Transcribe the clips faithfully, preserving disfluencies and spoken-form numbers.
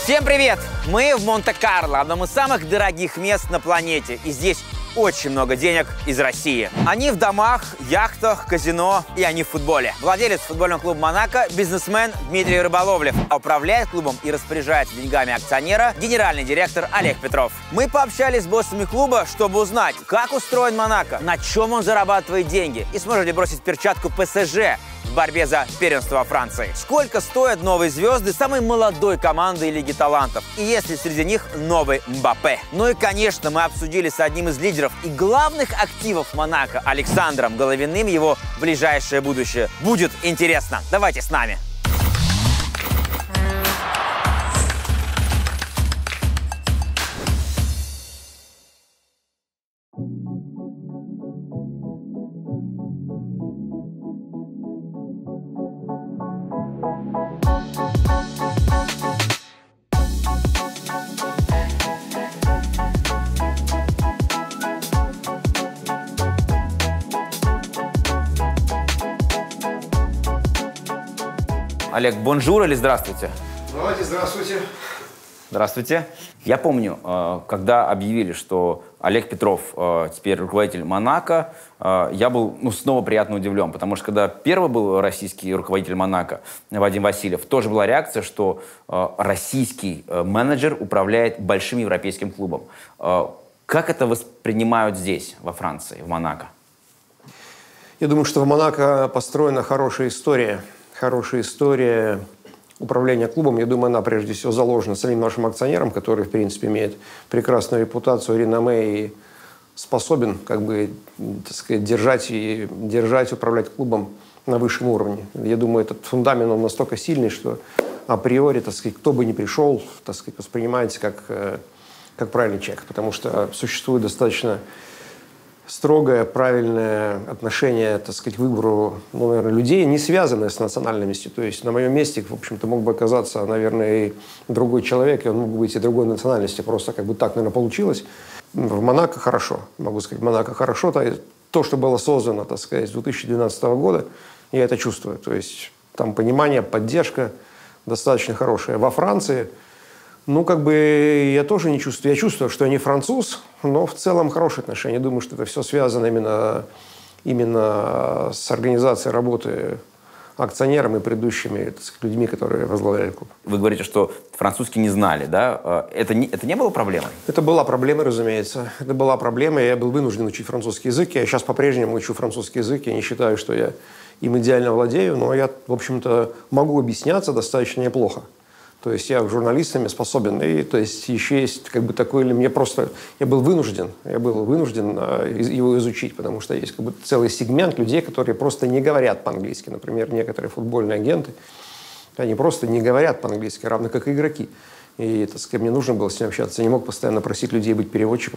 Всем привет! Мы в Монте-Карло, одном из самых дорогих мест на планете. И здесь очень много денег из России. Они в домах, яхтах, казино, и они в футболе. Владелец футбольного клуба «Монако» – бизнесмен Дмитрий Рыболовлев. А управляет клубом и распоряжается деньгами акционера генеральный директор Олег Петров. Мы пообщались с боссами клуба, чтобы узнать, как устроен «Монако», на чем он зарабатывает деньги и сможет ли бросить перчатку ПСЖ в борьбе за первенство во Франции. Сколько стоят новые звезды самой молодой команды Лиги талантов? И есть ли среди них новый Мбаппе? Ну и, конечно, мы обсудили с одним из лидеров и главных активов «Монако» Александром Головиным его ближайшее будущее. Будет интересно. Давайте с нами. Олег, бонжур или здравствуйте? Давайте, здравствуйте. Здравствуйте. Я помню, когда объявили, что Олег Петров теперь руководитель «Монако», я был ну, снова приятно удивлен, потому что когда первый был российский руководитель «Монако», Вадим Васильев, тоже была реакция, что российский менеджер управляет большим европейским клубом. Как это воспринимают здесь, во Франции, в «Монако»? Я думаю, что в «Монако» построена хорошая история. Хорошая история управления клубом. Я думаю, она прежде всего заложена самим нашим акционерам, который, в принципе, имеет прекрасную репутацию, реноме и способен, как бы, так сказать, держать и держать, управлять клубом на высшем уровне. Я думаю, этот фундамент, он настолько сильный, что априори, так сказать, кто бы ни пришел, так сказать, воспринимается как, как правильный человек, потому что существует достаточно строгое, правильное отношение, так сказать, к выбору, ну, наверное, людей, не связанное с национальностью. То есть на моем месте, в общем-то, мог бы оказаться, наверное, и другой человек, и он мог бы быть и другой национальности. Просто как бы так, наверное, получилось. В «Монако» хорошо. Могу сказать, в «Монако» хорошо. То, что было создано, так сказать, с две тысячи двенадцатого года, я это чувствую. То есть там понимание, поддержка достаточно хорошая. Во Франции, ну, как бы я тоже не чувствую. Я чувствую, что я не француз, но в целом хорошие отношения. Я думаю, что это все связано именно, именно с организацией работы акционерами и предыдущими, так сказать, людьми, которые возглавляли клуб. Вы говорите, что французский не знали, да? Это не, это не было проблемой? Это была проблема, разумеется. Это была проблема, и я был вынужден учить французский язык. Я сейчас по-прежнему учу французский язык. Я не считаю, что я им идеально владею, но я, в общем-то, могу объясняться достаточно неплохо. То есть я журналистами способен, и то есть еще есть как бы такой, или мне просто, я был вынужден, я был вынужден его изучить, потому что есть как бы целый сегмент людей, которые просто не говорят по-английски. Например, некоторые футбольные агенты, они просто не говорят по-английски, равно как и игроки. И, так сказать, мне нужно было с ним общаться, я не мог постоянно просить людей быть переводчиком.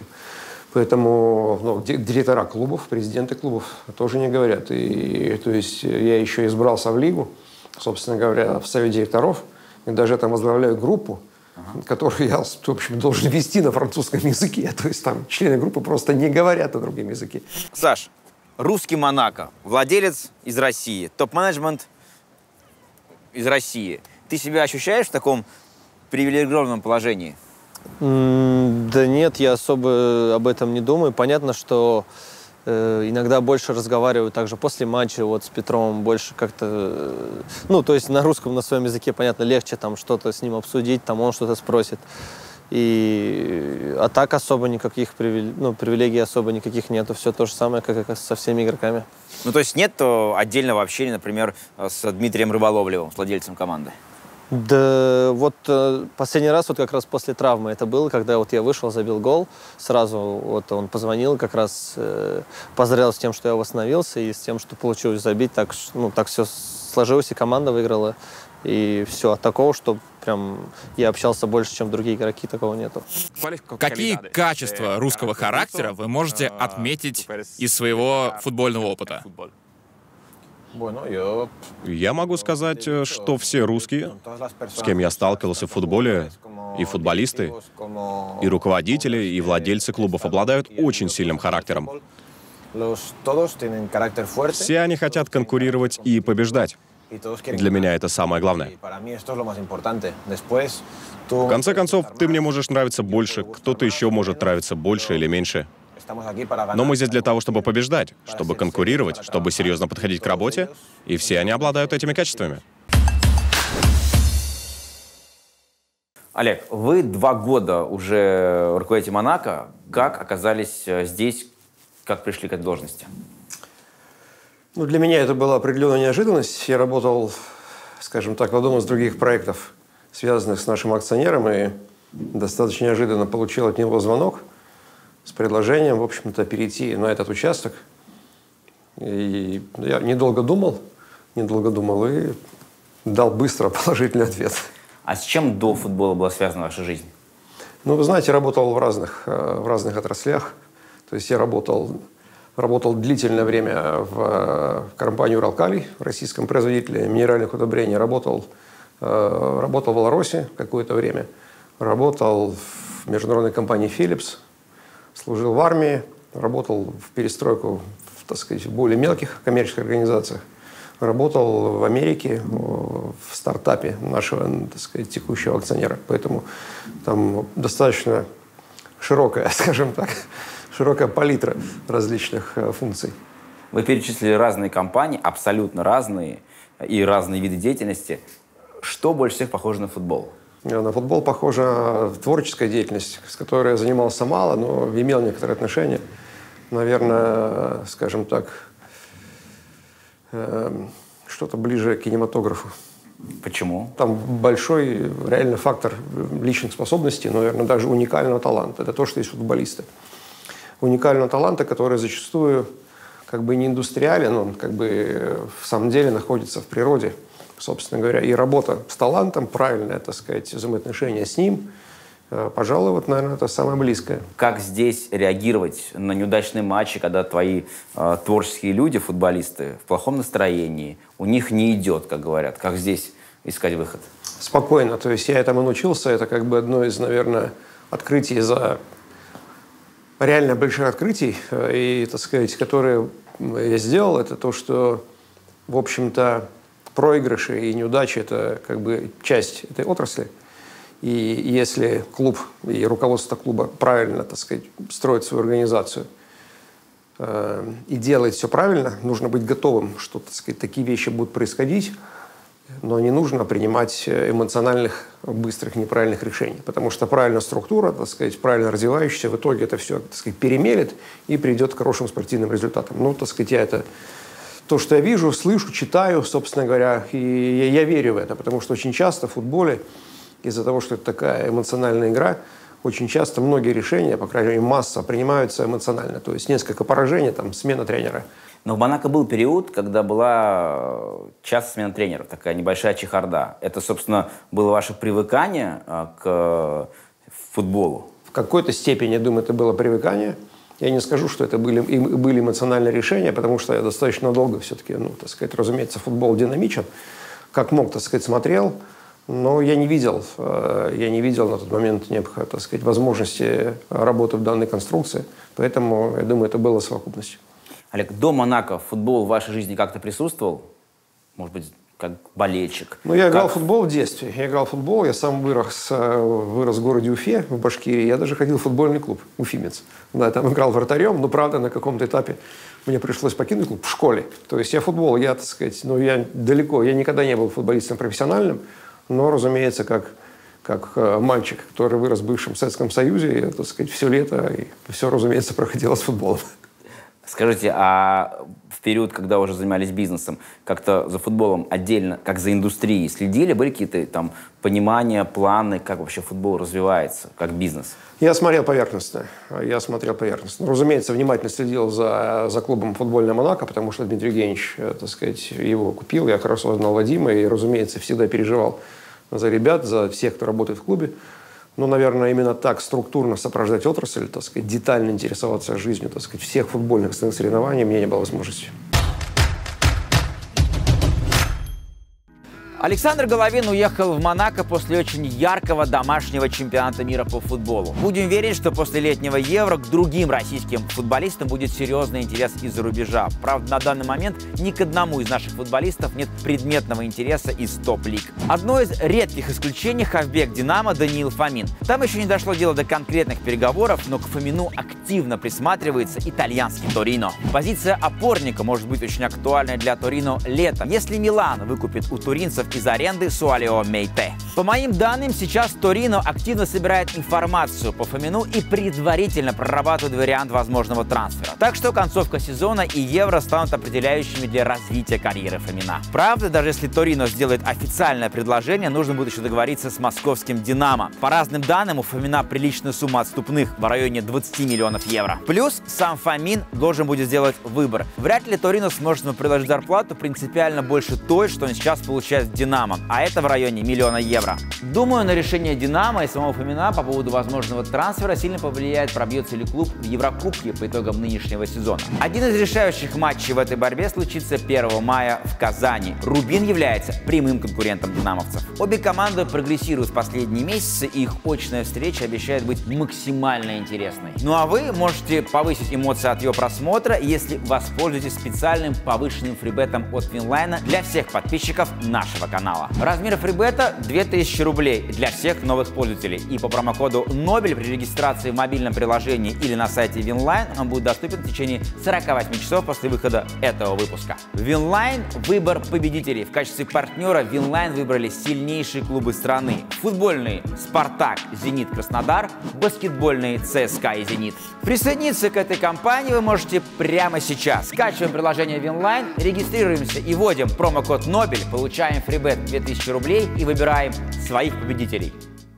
Поэтому ну, директора клубов, президенты клубов тоже не говорят. И, то есть я еще избрался в лигу, собственно говоря, в совет директоров. И даже там возглавляю группу, ага. которую я, в общем, должен вести на французском языке. То есть там члены группы просто не говорят на другом языке. Саш, русский «Монако», владелец из России, топ-менеджмент из России. Ты себя ощущаешь в таком привилегированном положении? Mm, да нет, я особо об этом не думаю. Понятно, что иногда больше разговариваю также после матча вот с Петровым, больше как-то, ну, то есть на русском, на своем языке, понятно, легче там что-то с ним обсудить, там он что-то спросит. И, а так особо никаких привилегий, ну, привилегий особо никаких нету, все то же самое, как и со всеми игроками. Ну, то есть нет отдельного общения, например, с Дмитрием Рыболовлевым, с владельцем команды? Да, вот э, последний раз вот как раз после травмы это было, когда вот я вышел, забил гол, сразу вот он позвонил, как раз э, поздравил с тем, что я восстановился, и с тем, что получилось забить, так, ну, так все сложилось, и команда выиграла, и все. От такого, что прям я общался больше, чем другие игроки, такого нету. Какие качества русского характера вы можете отметить из своего футбольного опыта? Я могу сказать, что все русские, с кем я сталкивался в футболе, и футболисты, и руководители, и владельцы клубов обладают очень сильным характером. Все они хотят конкурировать и побеждать. Для меня это самое главное. В конце концов, ты мне можешь нравиться больше, кто-то еще может нравиться больше или меньше. Но мы здесь для того, чтобы побеждать, чтобы конкурировать, чтобы серьезно подходить к работе, и все они обладают этими качествами. Олег, вы два года уже руководите Монако. Как оказались здесь, как пришли к этой должности? Ну, для меня это была определенная неожиданность. Я работал, скажем так, в одном из других проектов, связанных с нашим акционером, и достаточно неожиданно получил от него звонок с предложением, в общем-то, перейти на этот участок. И я недолго думал, недолго думал и дал быстро положительный ответ. А с чем до футбола была связана ваша жизнь? Ну, вы знаете, работал в разных, в разных отраслях. То есть я работал, работал длительное время в компании «Уралкалий», российском производителе минеральных удобрений. Работал, работал в Беларуси какое-то время. Работал в международной компании «Philips». Служил в армии. Работал в перестройку, в, так сказать, в более мелких коммерческих организациях. Работал в Америке в стартапе нашего, так сказать, текущего акционера. Поэтому там достаточно широкая, скажем так, широкая палитра различных функций. Вы перечислили разные компании, абсолютно разные, и разные виды деятельности. Что больше всех похоже на футбол? На футбол похожа творческая деятельность, с которой я занимался мало, но имел некоторые отношения. Наверное, скажем так, что-то ближе к кинематографу. Почему? Там большой реальный фактор личных способностей, наверное, даже уникального таланта. Это то, что есть футболисты. Уникального таланта, который зачастую как бы не индустриален, он как бы в самом деле находится в природе, собственно говоря. И работа с талантом, правильное, так сказать, взаимоотношения с ним, пожалуй, вот, наверное, это самое близкое. Как здесь реагировать на неудачные матчи, когда твои э, творческие люди, футболисты, в плохом настроении, у них не идет, как говорят? Как здесь искать выход? Спокойно. То есть я этому научился. Это как бы одно из, наверное, открытий за... реально больших открытий, и, так сказать, которые я сделал, это то, что, в общем-то, проигрыши и неудачи – это как бы часть этой отрасли. И если клуб и руководство клуба правильно, так сказать, строит свою организацию э, и делает все правильно, нужно быть готовым, что, так сказать, такие вещи будут происходить, но не нужно принимать эмоциональных, быстрых, неправильных решений. Потому что правильная структура, так сказать, правильно развивающаяся, в итоге это все, так сказать, перемелет и придет к хорошим спортивным результатам. Ну, так сказать, я это... То, что я вижу, слышу, читаю, собственно говоря, и я, я верю в это, потому что очень часто в футболе, из-за того, что это такая эмоциональная игра, очень часто многие решения, по крайней мере, масса, принимаются эмоционально. То есть несколько поражений, там, смена тренера. Но в Монако был период, когда была часто смена тренеров, такая небольшая чехарда. Это, собственно, было ваше привыкание к футболу? В какой-то степени, я думаю, это было привыкание. Я не скажу, что это были, были эмоциональные решения, потому что я достаточно долго все-таки, ну, так сказать, разумеется, футбол динамичен. Как мог, так сказать, смотрел. Но я не видел, я не видел на тот момент, так сказать, возможности работы в данной конструкции. Поэтому, я думаю, это было совокупностью. Олег, до Монако футбол в вашей жизни как-то присутствовал? Может быть, как болельщик? Ну, я играл как... в футбол в детстве. Я играл в футбол, я сам вырос, вырос в городе Уфе, в Башкирии. Я даже ходил в футбольный клуб «Уфимец». Да, там играл вратарем, но, правда, на каком-то этапе мне пришлось покинуть клуб в школе. То есть я футбол, я, так сказать, ну, я далеко, я никогда не был футболистом профессиональным. Но, разумеется, как, как мальчик, который вырос в бывшем Советском Союзе, я, так сказать, все лето и все, разумеется, проходило с футболом. Скажите, а в период, когда уже занимались бизнесом, как-то за футболом отдельно, как за индустрией, следили? Были какие-то там понимания, планы, как вообще футбол развивается, как бизнес? Я смотрел поверхностно. Я смотрел поверхностно. Разумеется, внимательно следил за, за клубом «Футбольная Монако», потому что Дмитрий Евгеньевич, так сказать, его купил. Я хорошо знал Вадима и, разумеется, всегда переживал за ребят, за всех, кто работает в клубе. Ну, наверное, именно так структурно сопровождать отрасль, так сказать, детально интересоваться жизнью, так сказать, всех футбольных соревнований мне не было возможности. Александр Головин уехал в Монако после очень яркого домашнего чемпионата мира по футболу. Будем верить, что после летнего Евро к другим российским футболистам будет серьезный интерес из-за рубежа. Правда, на данный момент ни к одному из наших футболистов нет предметного интереса из топ-лиг. Одно из редких исключений — хавбек «Динамо» Даниил Фомин. Там еще не дошло дело до конкретных переговоров, но к Фомину активно присматривается итальянский Торино. Позиция опорника может быть очень актуальной для Торино летом, если Милан выкупит у туринцев из аренды Суалио Мейте. По моим данным, сейчас Торино активно собирает информацию по Фомину и предварительно прорабатывает вариант возможного трансфера. Так что концовка сезона и Евро станут определяющими для развития карьеры Фомина. Правда, даже если Торино сделает официальное предложение, нужно будет еще договориться с московским «Динамо». По разным данным, у Фомина приличная сумма отступных в районе двадцати миллионов евро. Плюс сам Фомин должен будет сделать выбор. Вряд ли Торино сможет ему предложить зарплату принципиально больше той, что он сейчас получает в «Динамо», а это в районе миллиона евро. Думаю, на решение «Динамо» и самого Фомина по поводу возможного трансфера сильно повлияет, пробьется ли клуб в Еврокубке по итогам нынешнего сезона. Один из решающих матчей в этой борьбе случится первого мая в Казани. Рубин является прямым конкурентом динамовцев. Обе команды прогрессируют в последние месяцы, и их очная встреча обещает быть максимально интересной. Ну а вы можете повысить эмоции от ее просмотра, если воспользуетесь специальным повышенным фрибетом от Винлайна для всех подписчиков нашего канала. Размер фрибета — две тысячи рублей для всех новых пользователей. И по промокоду Нобель при регистрации в мобильном приложении или на сайте Винлайн он будет доступен в течение сорока восьми часов после выхода этого выпуска. Винлайн — выбор победителей. В качестве партнера Винлайн выбрали сильнейшие клубы страны. Футбольные «Спартак», «Зенит», «Краснодар», баскетбольные «ЦСКА» и «Зенит». Присоединиться к этой компании вы можете прямо сейчас. Скачиваем приложение Винлайн, регистрируемся и вводим промокод Нобель, получаем фрибет две тысячи рублей и выбираем своих победителей.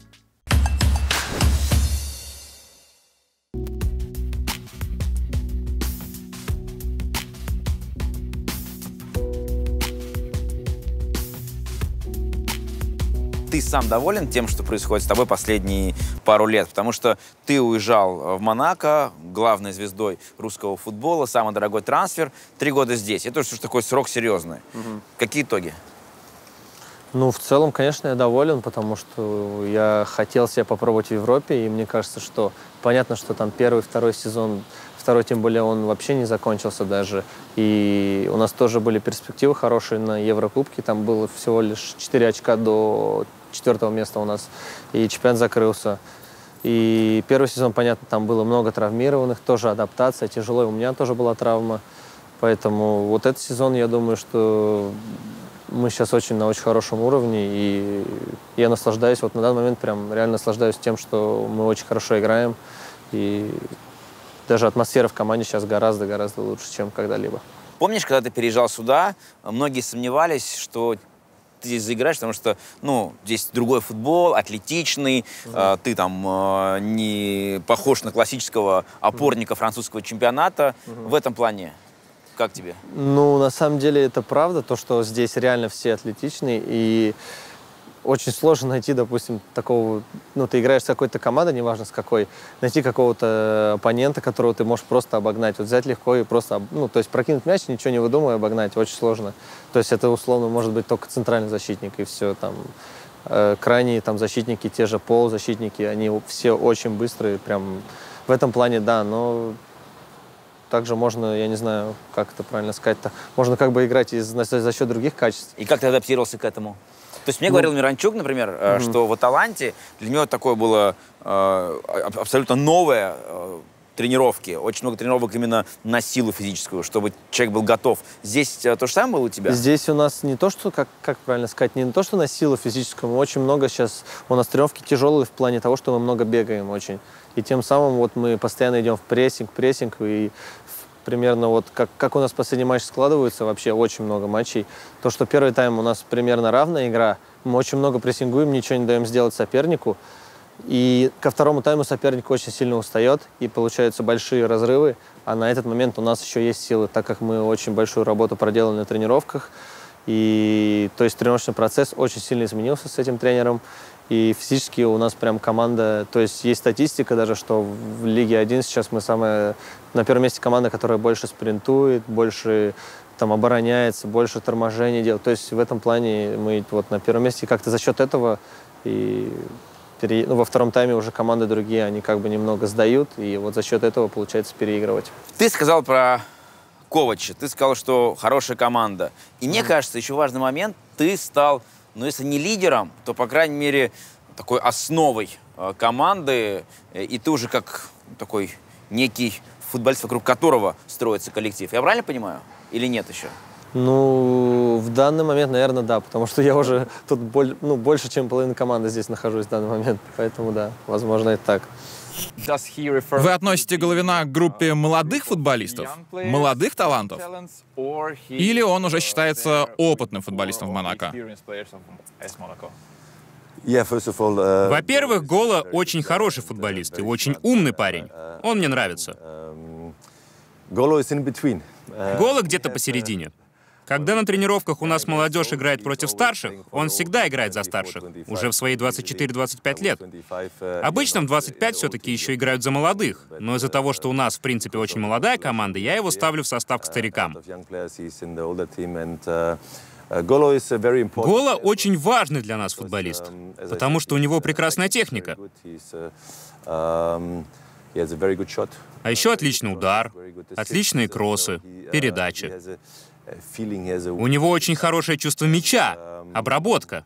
Ты сам доволен тем, что происходит с тобой последние пару лет? Потому что ты уезжал в Монако, главной звездой русского футбола, самый дорогой трансфер, три года здесь. Это уже такой срок серьезный. Угу. Какие итоги? Ну, в целом, конечно, я доволен, потому что я хотел себя попробовать в Европе, и мне кажется, что понятно, что там первый, второй сезон, второй, тем более, он вообще не закончился даже. И у нас тоже были перспективы хорошие на Еврокубке, там было всего лишь четыре очка до четвертого места у нас, и чемпионат закрылся. И первый сезон, понятно, там было много травмированных, тоже адаптация, тяжело, и у меня тоже была травма. Поэтому вот этот сезон, я думаю, что мы сейчас очень на очень хорошем уровне, и я наслаждаюсь, вот на данный момент прям реально наслаждаюсь тем, что мы очень хорошо играем, и даже атмосфера в команде сейчас гораздо-гораздо лучше, чем когда-либо. Помнишь, когда ты переезжал сюда, многие сомневались, что ты здесь заиграешь, потому что, ну, здесь другой футбол, атлетичный, uh-huh. э, ты там э, не похож на классического опорника uh-huh. французского чемпионата. Uh-huh. В этом плане как тебе? Ну, на самом деле это правда, то, что здесь реально все атлетичные, и очень сложно найти, допустим, такого, ну, ты играешь с какой-то командой, неважно с какой, найти какого-то оппонента, которого ты можешь просто обогнать. Вот взять легко и просто, ну, то есть прокинуть мяч, ничего не выдумывая, обогнать, очень сложно. То есть это, условно, может быть только центральный защитник, и все, там, э, крайние там защитники, те же полузащитники, они все очень быстрые, прям в этом плане, да, но также можно, я не знаю, как это правильно сказать-то, можно как бы играть из, за, за счет других качеств. И как ты адаптировался к этому? То есть мне ну, говорил Миранчук, например, mm-hmm. что в Аталанте для него такое было э, абсолютно новое э, тренировки, очень много тренировок именно на силу физическую, чтобы человек был готов. Здесь э, то же самое было у тебя? Здесь у нас не то, что, как, как правильно сказать, не то, что на силу физическую, очень много сейчас, у нас тренировки тяжелые в плане того, что мы много бегаем очень. И тем самым вот мы постоянно идем в прессинг, прессинг, и примерно вот как, как у нас последний матч складывается, вообще очень много матчей. То, что первый тайм у нас примерно равная игра, мы очень много прессингуем, ничего не даем сделать сопернику. И ко второму тайму соперник очень сильно устает, и получаются большие разрывы. А на этот момент у нас еще есть силы, так как мы очень большую работу проделали на тренировках. И то есть тренировочный процесс очень сильно изменился с этим тренером. И физически у нас прям команда, то есть есть статистика даже, что в Лиге один сейчас мы самая, на первом месте команда, которая больше спринтует, больше там обороняется, больше торможений делает. То есть в этом плане мы вот на первом месте как-то за счет этого и пере... ну, во втором тайме уже команды другие, они как бы немного сдают, и вот за счет этого получается переигрывать. Ты сказал про Ковача, ты сказал, что хорошая команда. И мне кажется, еще важный момент, ты стал, ну если не лидером, то, по крайней мере, такой основой э, команды, э, и ты уже как такой некий футболист, вокруг которого строится коллектив. Я правильно понимаю? Или нет еще? Ну, в данный момент, наверное, да, потому что я уже тут боль, ну, больше, чем половина команды здесь нахожусь в данный момент. Поэтому да, возможно, и так. Вы относите Головина к группе молодых футболистов, молодых талантов? Или он уже считается опытным футболистом в Монако? Во-первых, Гола очень хороший футболист и очень умный парень. Он мне нравится. Гола где-то посередине. Когда на тренировках у нас молодежь играет против старших, он всегда играет за старших, уже в свои двадцать четыре — двадцать пять лет. Обычно в двадцать пять все-таки еще играют за молодых, но из-за того, что у нас, в принципе, очень молодая команда, я его ставлю в состав к старикам. Гола очень важный для нас футболист, потому что у него прекрасная техника. А еще отличный удар, отличные кроссы, передачи. У него очень хорошее чувство мяча, обработка.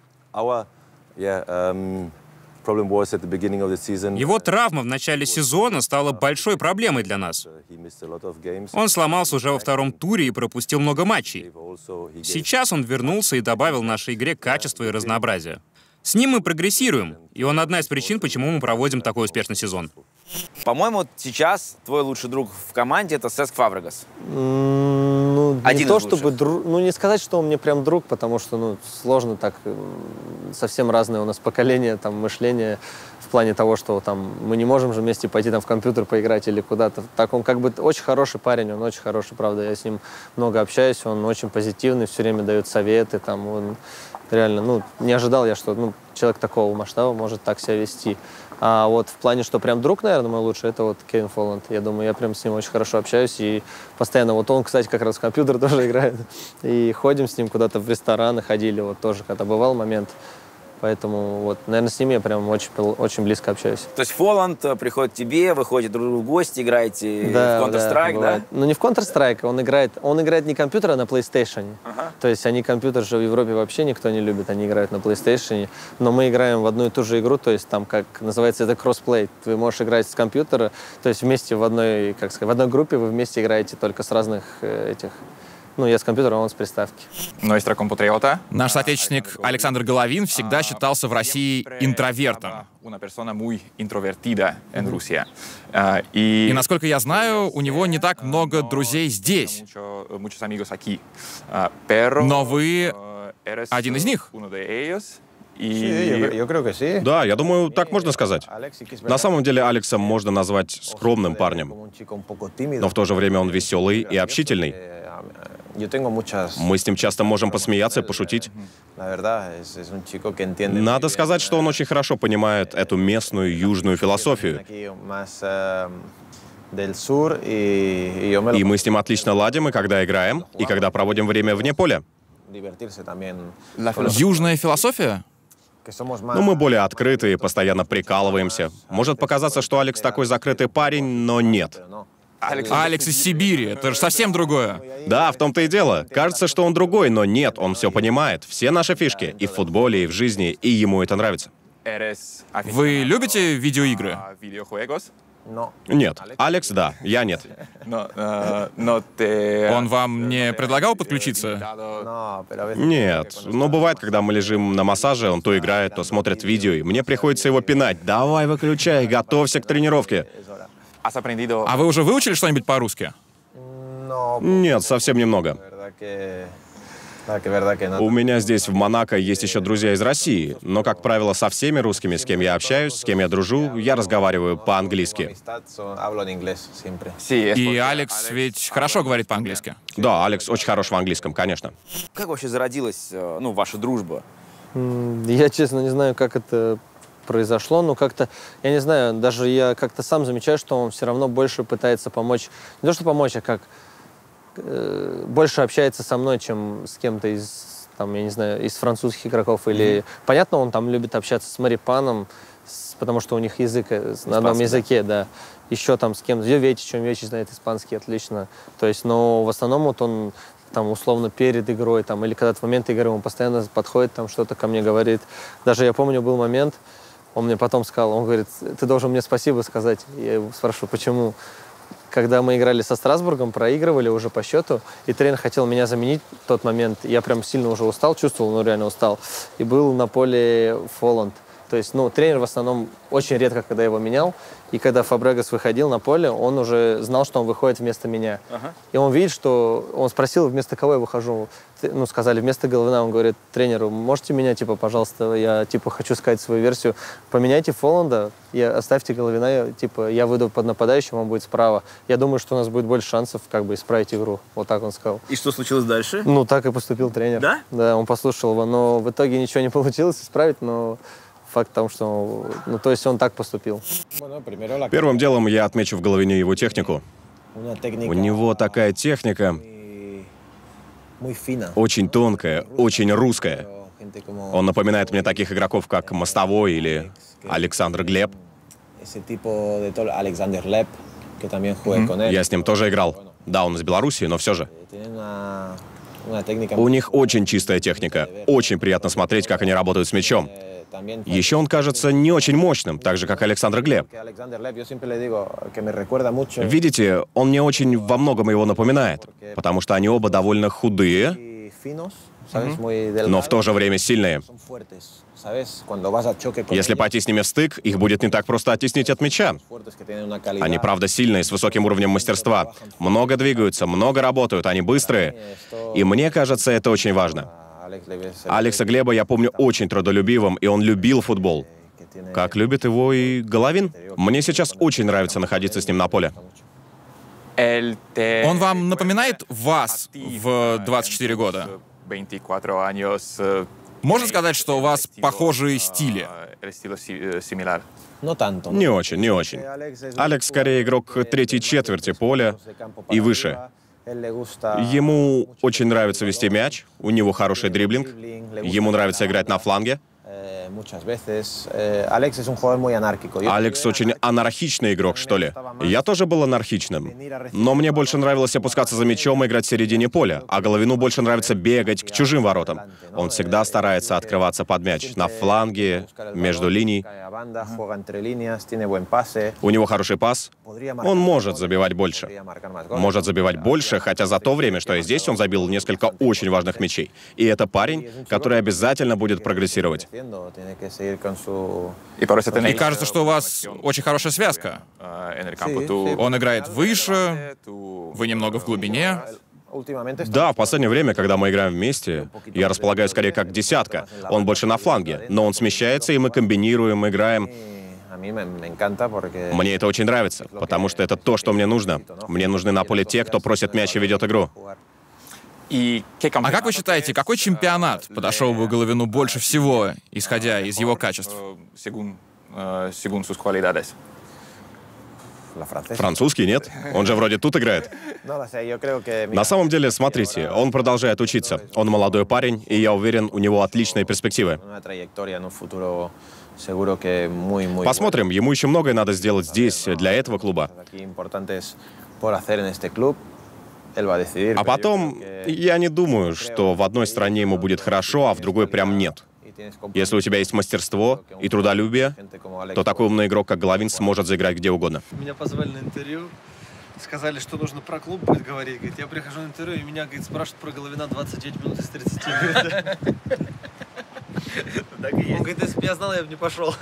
Его травма в начале сезона стала большой проблемой для нас. Он сломался уже во втором туре и пропустил много матчей. Сейчас он вернулся и добавил нашей игре качество и разнообразие. С ним мы прогрессируем, и он одна из причин, почему мы проводим такой успешный сезон. По-моему, сейчас твой лучший друг в команде — это Сеск Фабрегас. Ну, Один не то из чтобы друг, ну не сказать, что он мне прям друг, потому что ну сложно так, совсем разное у нас поколение, там мышление в плане того, что там мы не можем же вместе пойти там в компьютер поиграть или куда-то. Так он как бы очень хороший парень, он очень хороший, правда, я с ним много общаюсь, он очень позитивный, все время дает советы, там он реально, ну не ожидал я, что ну, человек такого масштаба может так себя вести. А вот в плане, что прям друг, наверное, мой лучший, это вот Кевин Фолланд. Я думаю, я прям с ним очень хорошо общаюсь. И постоянно, вот он, кстати, как раз в компьютер тоже играет. И ходим с ним куда-то в рестораны, ходили, вот тоже, когда бывал момент. Поэтому, вот, наверное, с ним я прям очень, очень близко общаюсь. То есть Фолланд приходит к тебе, вы ходите друг другу в гости, играете да, в Counter-Strike, да, да? Ну, не в Counter-Strike, он играет, он играет не компьютер, а на PlayStation. Ага. То есть они компьютер же в Европе вообще никто не любит, они играют на PlayStation. Но мы играем в одну и ту же игру, то есть там, как называется, это кроссплей. Ты можешь играть с компьютера, то есть вместе в одной, как сказать, в одной группе вы вместе играете только с разных э, этих... Ну, я с компьютера, а он с приставки. Наш соотечественник Александр Головин всегда считался в России интровертом. И, насколько я знаю, у него не так много друзей здесь. Но вы один из них. И... Да, я думаю, так можно сказать. На самом деле Алекса можно назвать скромным парнем, но в то же время он веселый и общительный. Мы с ним часто можем посмеяться и пошутить. Надо сказать, что он очень хорошо понимает эту местную южную философию. И мы с ним отлично ладим, и когда играем, и когда проводим время вне поля. Южная философия? Ну, мы более открыты и постоянно прикалываемся. Может показаться, что Алекс такой закрытый парень, но нет. Алекс из Сибири, это же совсем другое. Да, в том-то и дело. Кажется, что он другой, но нет, он все понимает. Все наши фишки. И в футболе, и в жизни, и ему это нравится. Вы любите видеоигры? Нет. Алекс, да. Я нет. Он вам не предлагал подключиться? Нет. Но бывает, когда мы лежим на массаже, он то играет, то смотрит видео, и мне приходится его пинать. Давай, выключай, готовься к тренировке. А вы уже выучили что-нибудь по-русски? Нет, совсем немного. У меня здесь, в Монако, есть еще друзья из России, но, как правило, со всеми русскими, с кем я общаюсь, с кем я дружу, я разговариваю по-английски. И Алекс ведь хорошо говорит по-английски? Да, Алекс очень хорош в английском, конечно. Как вообще зародилась, ну, ваша дружба? Я, честно, не знаю, как это произошло, но как-то, я не знаю, даже я как-то сам замечаю, что он все равно больше пытается помочь, не то что помочь, а как э, больше общается со мной, чем с кем-то из, там, я не знаю, из французских игроков. Или, mm-hmm. понятно, он там любит общаться с Марипаном, с, потому что у них язык Испанский, на одном языке, да. да. Еще там с кем-то, Йовечич, Йовечич знает испанский отлично. То есть, но в основном вот он там условно перед игрой, там, или когда-то в момент игры он постоянно подходит, там что-то ко мне говорит. Даже я помню, был момент, он мне потом сказал, он говорит, ты должен мне спасибо сказать. Я его спрашиваю, почему? Когда мы играли со Страсбургом, проигрывали уже по счету, и тренер хотел меня заменить в тот момент. Я прям сильно уже устал, чувствовал, ну реально устал. И был на поле Фоланд. То есть, ну, тренер в основном очень редко, когда его менял. И когда Фабрегас выходил на поле, он уже знал, что он выходит вместо меня. Ага. И он видит, что... Он спросил, вместо кого я выхожу. Ну, сказали, вместо Головина. Он говорит тренеру, можете меня, типа, пожалуйста, я, типа, хочу сказать свою версию. Поменяйте Фоланда, и оставьте Головина, я, типа, я выйду под нападающим, он будет справа. Я думаю, что у нас будет больше шансов, как бы, исправить игру. Вот так он сказал. И что случилось дальше? Ну, так и поступил тренер. Да? Да, он послушал его, но в итоге ничего не получилось исправить, но... Факт в том, что... Ну, то есть он так поступил. Первым делом я отмечу в Головине его технику. У него такая техника очень тонкая, очень русская. Он напоминает мне таких игроков, как Мостовой или Александр Глеб. Mm-hmm. Я с ним тоже играл. Да, он из Белоруссии, но все же. У них очень чистая техника. Очень приятно смотреть, как они работают с мячом. Еще он кажется не очень мощным, так же, как Александр Глеб. Видите, он мне очень во многом его напоминает, потому что они оба довольно худые, mm-hmm. но в то же время сильные. Если пойти с ними в стык, их будет не так просто оттеснить от мяча. Они, правда, сильные, с высоким уровнем мастерства. Много двигаются, много работают, они быстрые. И мне кажется, это очень важно. Алекса Глеба я помню очень трудолюбивым, и он любил футбол. Как любит его и Головин. Мне сейчас очень нравится находиться с ним на поле. Он вам напоминает вас в двадцать четыре года? Можно сказать, что у вас похожие стили? Не очень, не очень. Алекс скорее игрок третьей четверти поля и выше. Ему очень нравится вести мяч, у него хороший дриблинг, ему нравится играть на фланге. Алекс очень анархичный игрок, что ли. Я тоже был анархичным. Но мне больше нравилось опускаться за мячом и играть в середине поля, а Головину больше нравится бегать к чужим воротам. Он всегда старается открываться под мяч, на фланге, между линий. У него хороший пас. Он может забивать больше. Может забивать больше, хотя за то время, что я здесь, он забил несколько очень важных мячей. И это парень, который обязательно будет прогрессировать. И кажется, что у вас очень хорошая связка. Он играет выше, вы немного в глубине. Да, в последнее время, когда мы играем вместе, я располагаю скорее как десятка. Он больше на фланге, но он смещается, и мы комбинируем, играем. Мне это очень нравится, потому что это то, что мне нужно. Мне нужны на поле те, кто просит мяч и ведет игру. А как вы считаете, какой чемпионат подошел бы Головину больше всего, исходя из его качеств? Французский нет? Он же вроде тут играет. На самом деле, смотрите, он продолжает учиться. Он молодой парень, и я уверен, у него отличные перспективы. Посмотрим, ему еще многое надо сделать здесь, для этого клуба. А потом, я не думаю, что в одной стране ему будет хорошо, а в другой прям нет. Если у тебя есть мастерство и трудолюбие, то такой умный игрок, как Головин, сможет заиграть где угодно. Меня позвали на интервью, сказали, что нужно про клуб будет говорить. Говорит, я прихожу на интервью, и меня, говорит, спрашивают про Головина двадцать девять минут из тридцати. Так и есть. Он говорит, если бы я знал, я бы не пошел.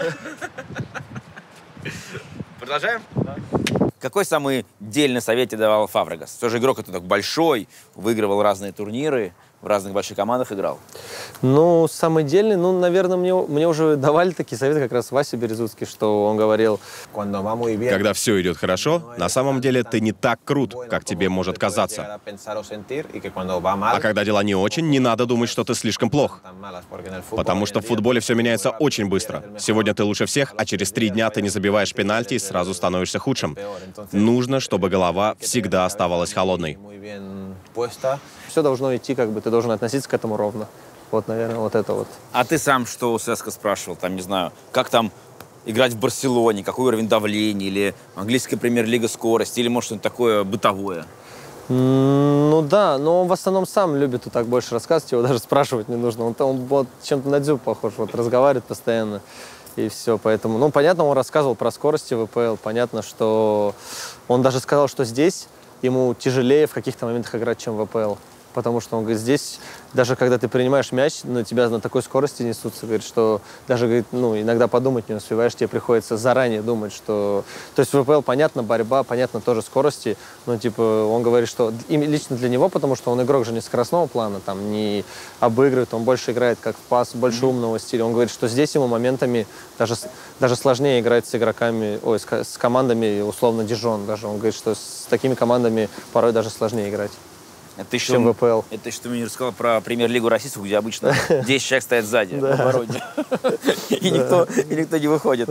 Продолжаем? Да. Какой самый дельный совет тебе давал Фабрегас? Тоже игрок это так большой, выигрывал разные турниры. в разных больших командах играл? Ну, самый дельный, ну, наверное, мне, мне уже давали такие советы как раз Вася Березутский, что он говорил... Когда все идет хорошо, на самом деле ты не так крут, как тебе может казаться. А когда дела не очень, не надо думать, что ты слишком плох. Потому что в футболе все меняется очень быстро. Сегодня ты лучше всех, а через три дня ты не забиваешь пенальти и сразу становишься худшим. Нужно, чтобы голова всегда оставалась холодной. Все должно идти, как бы, ты должен относиться к этому ровно. Вот, наверное, вот это вот. А ты сам что у Сеска спрашивал? Там, не знаю, как там играть в Барселоне, какой уровень давления, или английская премьер-лига скорости, или, может, что-нибудь такое бытовое? Ну да, но он в основном сам любит вот так больше рассказывать, его даже спрашивать не нужно. Он, он вот чем-то на Дзю похож, вот разговаривает постоянно, и все. Поэтому, ну, понятно, он рассказывал про скорости в ВПЛ, понятно, что он даже сказал, что здесь ему тяжелее в каких-то моментах играть, чем в ВПЛ. Потому что он говорит, здесь, даже когда ты принимаешь мяч, на тебя на такой скорости несутся, говорит, что даже, говорит, ну, иногда подумать не успеваешь, тебе приходится заранее думать, что... То есть в ВПЛ, понятно, борьба, понятно, тоже скорости, но, типа, он говорит, что лично для него, потому что он игрок же не скоростного плана, там, не обыгрывает, он больше играет как в пас, больше умного стиля. Он говорит, что здесь ему моментами даже, даже сложнее играть с игроками, ой, с, с командами, условно, Дижон даже. Он говорит, что с такими командами порой даже сложнее играть. Это еще, чем ВПЛ. Это что мне рассказал про премьер-лигу российскую, где обычно десять человек стоят сзади, в обороне. И никто не выходит.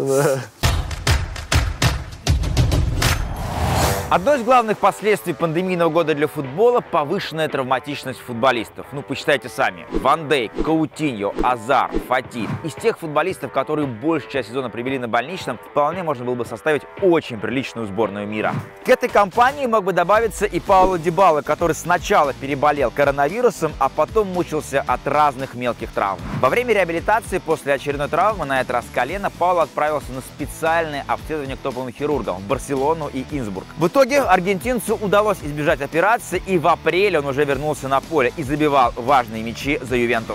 Одно из главных последствий пандемийного года для футбола – повышенная травматичность футболистов. Ну, посчитайте сами. Ван Дейк, Каутиньо, Азар, Фати. Из тех футболистов, которые большую часть сезона провели на больничном, вполне можно было бы составить очень приличную сборную мира. К этой компании мог бы добавиться и Пауло Дибала, который сначала переболел коронавирусом, а потом мучился от разных мелких травм. Во время реабилитации после очередной травмы, на этот раз колена, Пауло отправился на специальное обследование к топовым хирургам в Барселону и Инсбрук. В итоге В итоге аргентинцу удалось избежать операции, и в апреле он уже вернулся на поле и забивал важные мячи за Ювентус.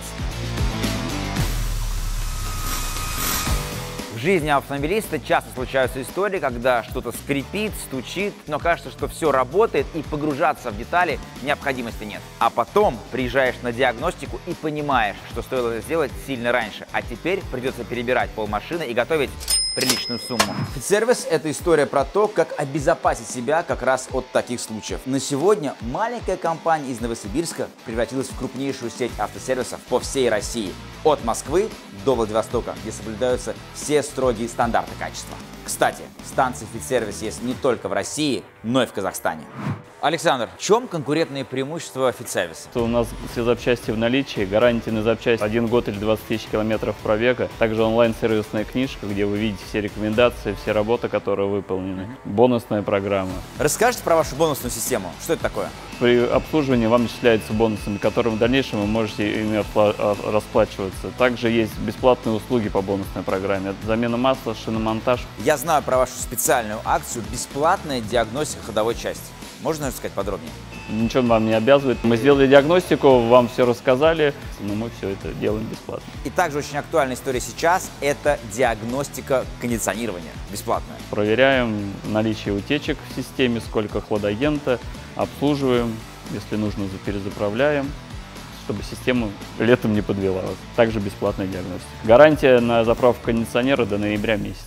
В жизни автомобилиста часто случаются истории, когда что-то скрипит, стучит, но кажется, что все работает, и погружаться в детали необходимости нет. А потом приезжаешь на диагностику и понимаешь, что стоило это сделать сильно раньше, а теперь придется перебирать полмашины и готовить приличную сумму. Фитсервис – это история про то, как обезопасить себя как раз от таких случаев. На сегодня маленькая компания из Новосибирска превратилась в крупнейшую сеть автосервисов по всей России. От Москвы до Владивостока, где соблюдаются все строгие стандарты качества. Кстати, станции Фитсервис есть не только в России, но и в Казахстане. Александр, в чем конкурентные преимущества Фитсервиса? У нас все запчасти в наличии, гарантия на запчасть один год или двадцать тысяч километров пробега. Также онлайн-сервисная книжка, где вы видите все рекомендации, все работы, которые выполнены. Бонусная программа. Расскажите про вашу бонусную систему. Что это такое? При обслуживании вам начисляются бонусами, которыми в дальнейшем вы можете ими расплачиваться. Также есть бесплатные услуги по бонусной программе. Это замена масла, шиномонтаж. Я знаю про вашу специальную акцию «Бесплатная диагностика ходовой части». Можно сказать подробнее? Ничего вам не обязывает. Мы сделали диагностику, вам все рассказали, но мы все это делаем бесплатно. И также очень актуальная история сейчас – это диагностика кондиционирования. Бесплатная. Проверяем наличие утечек в системе, сколько хладагента, обслуживаем, если нужно, перезаправляем, чтобы система летом не подвела вас. Также бесплатная диагностика. Гарантия на заправку кондиционера до ноября месяца.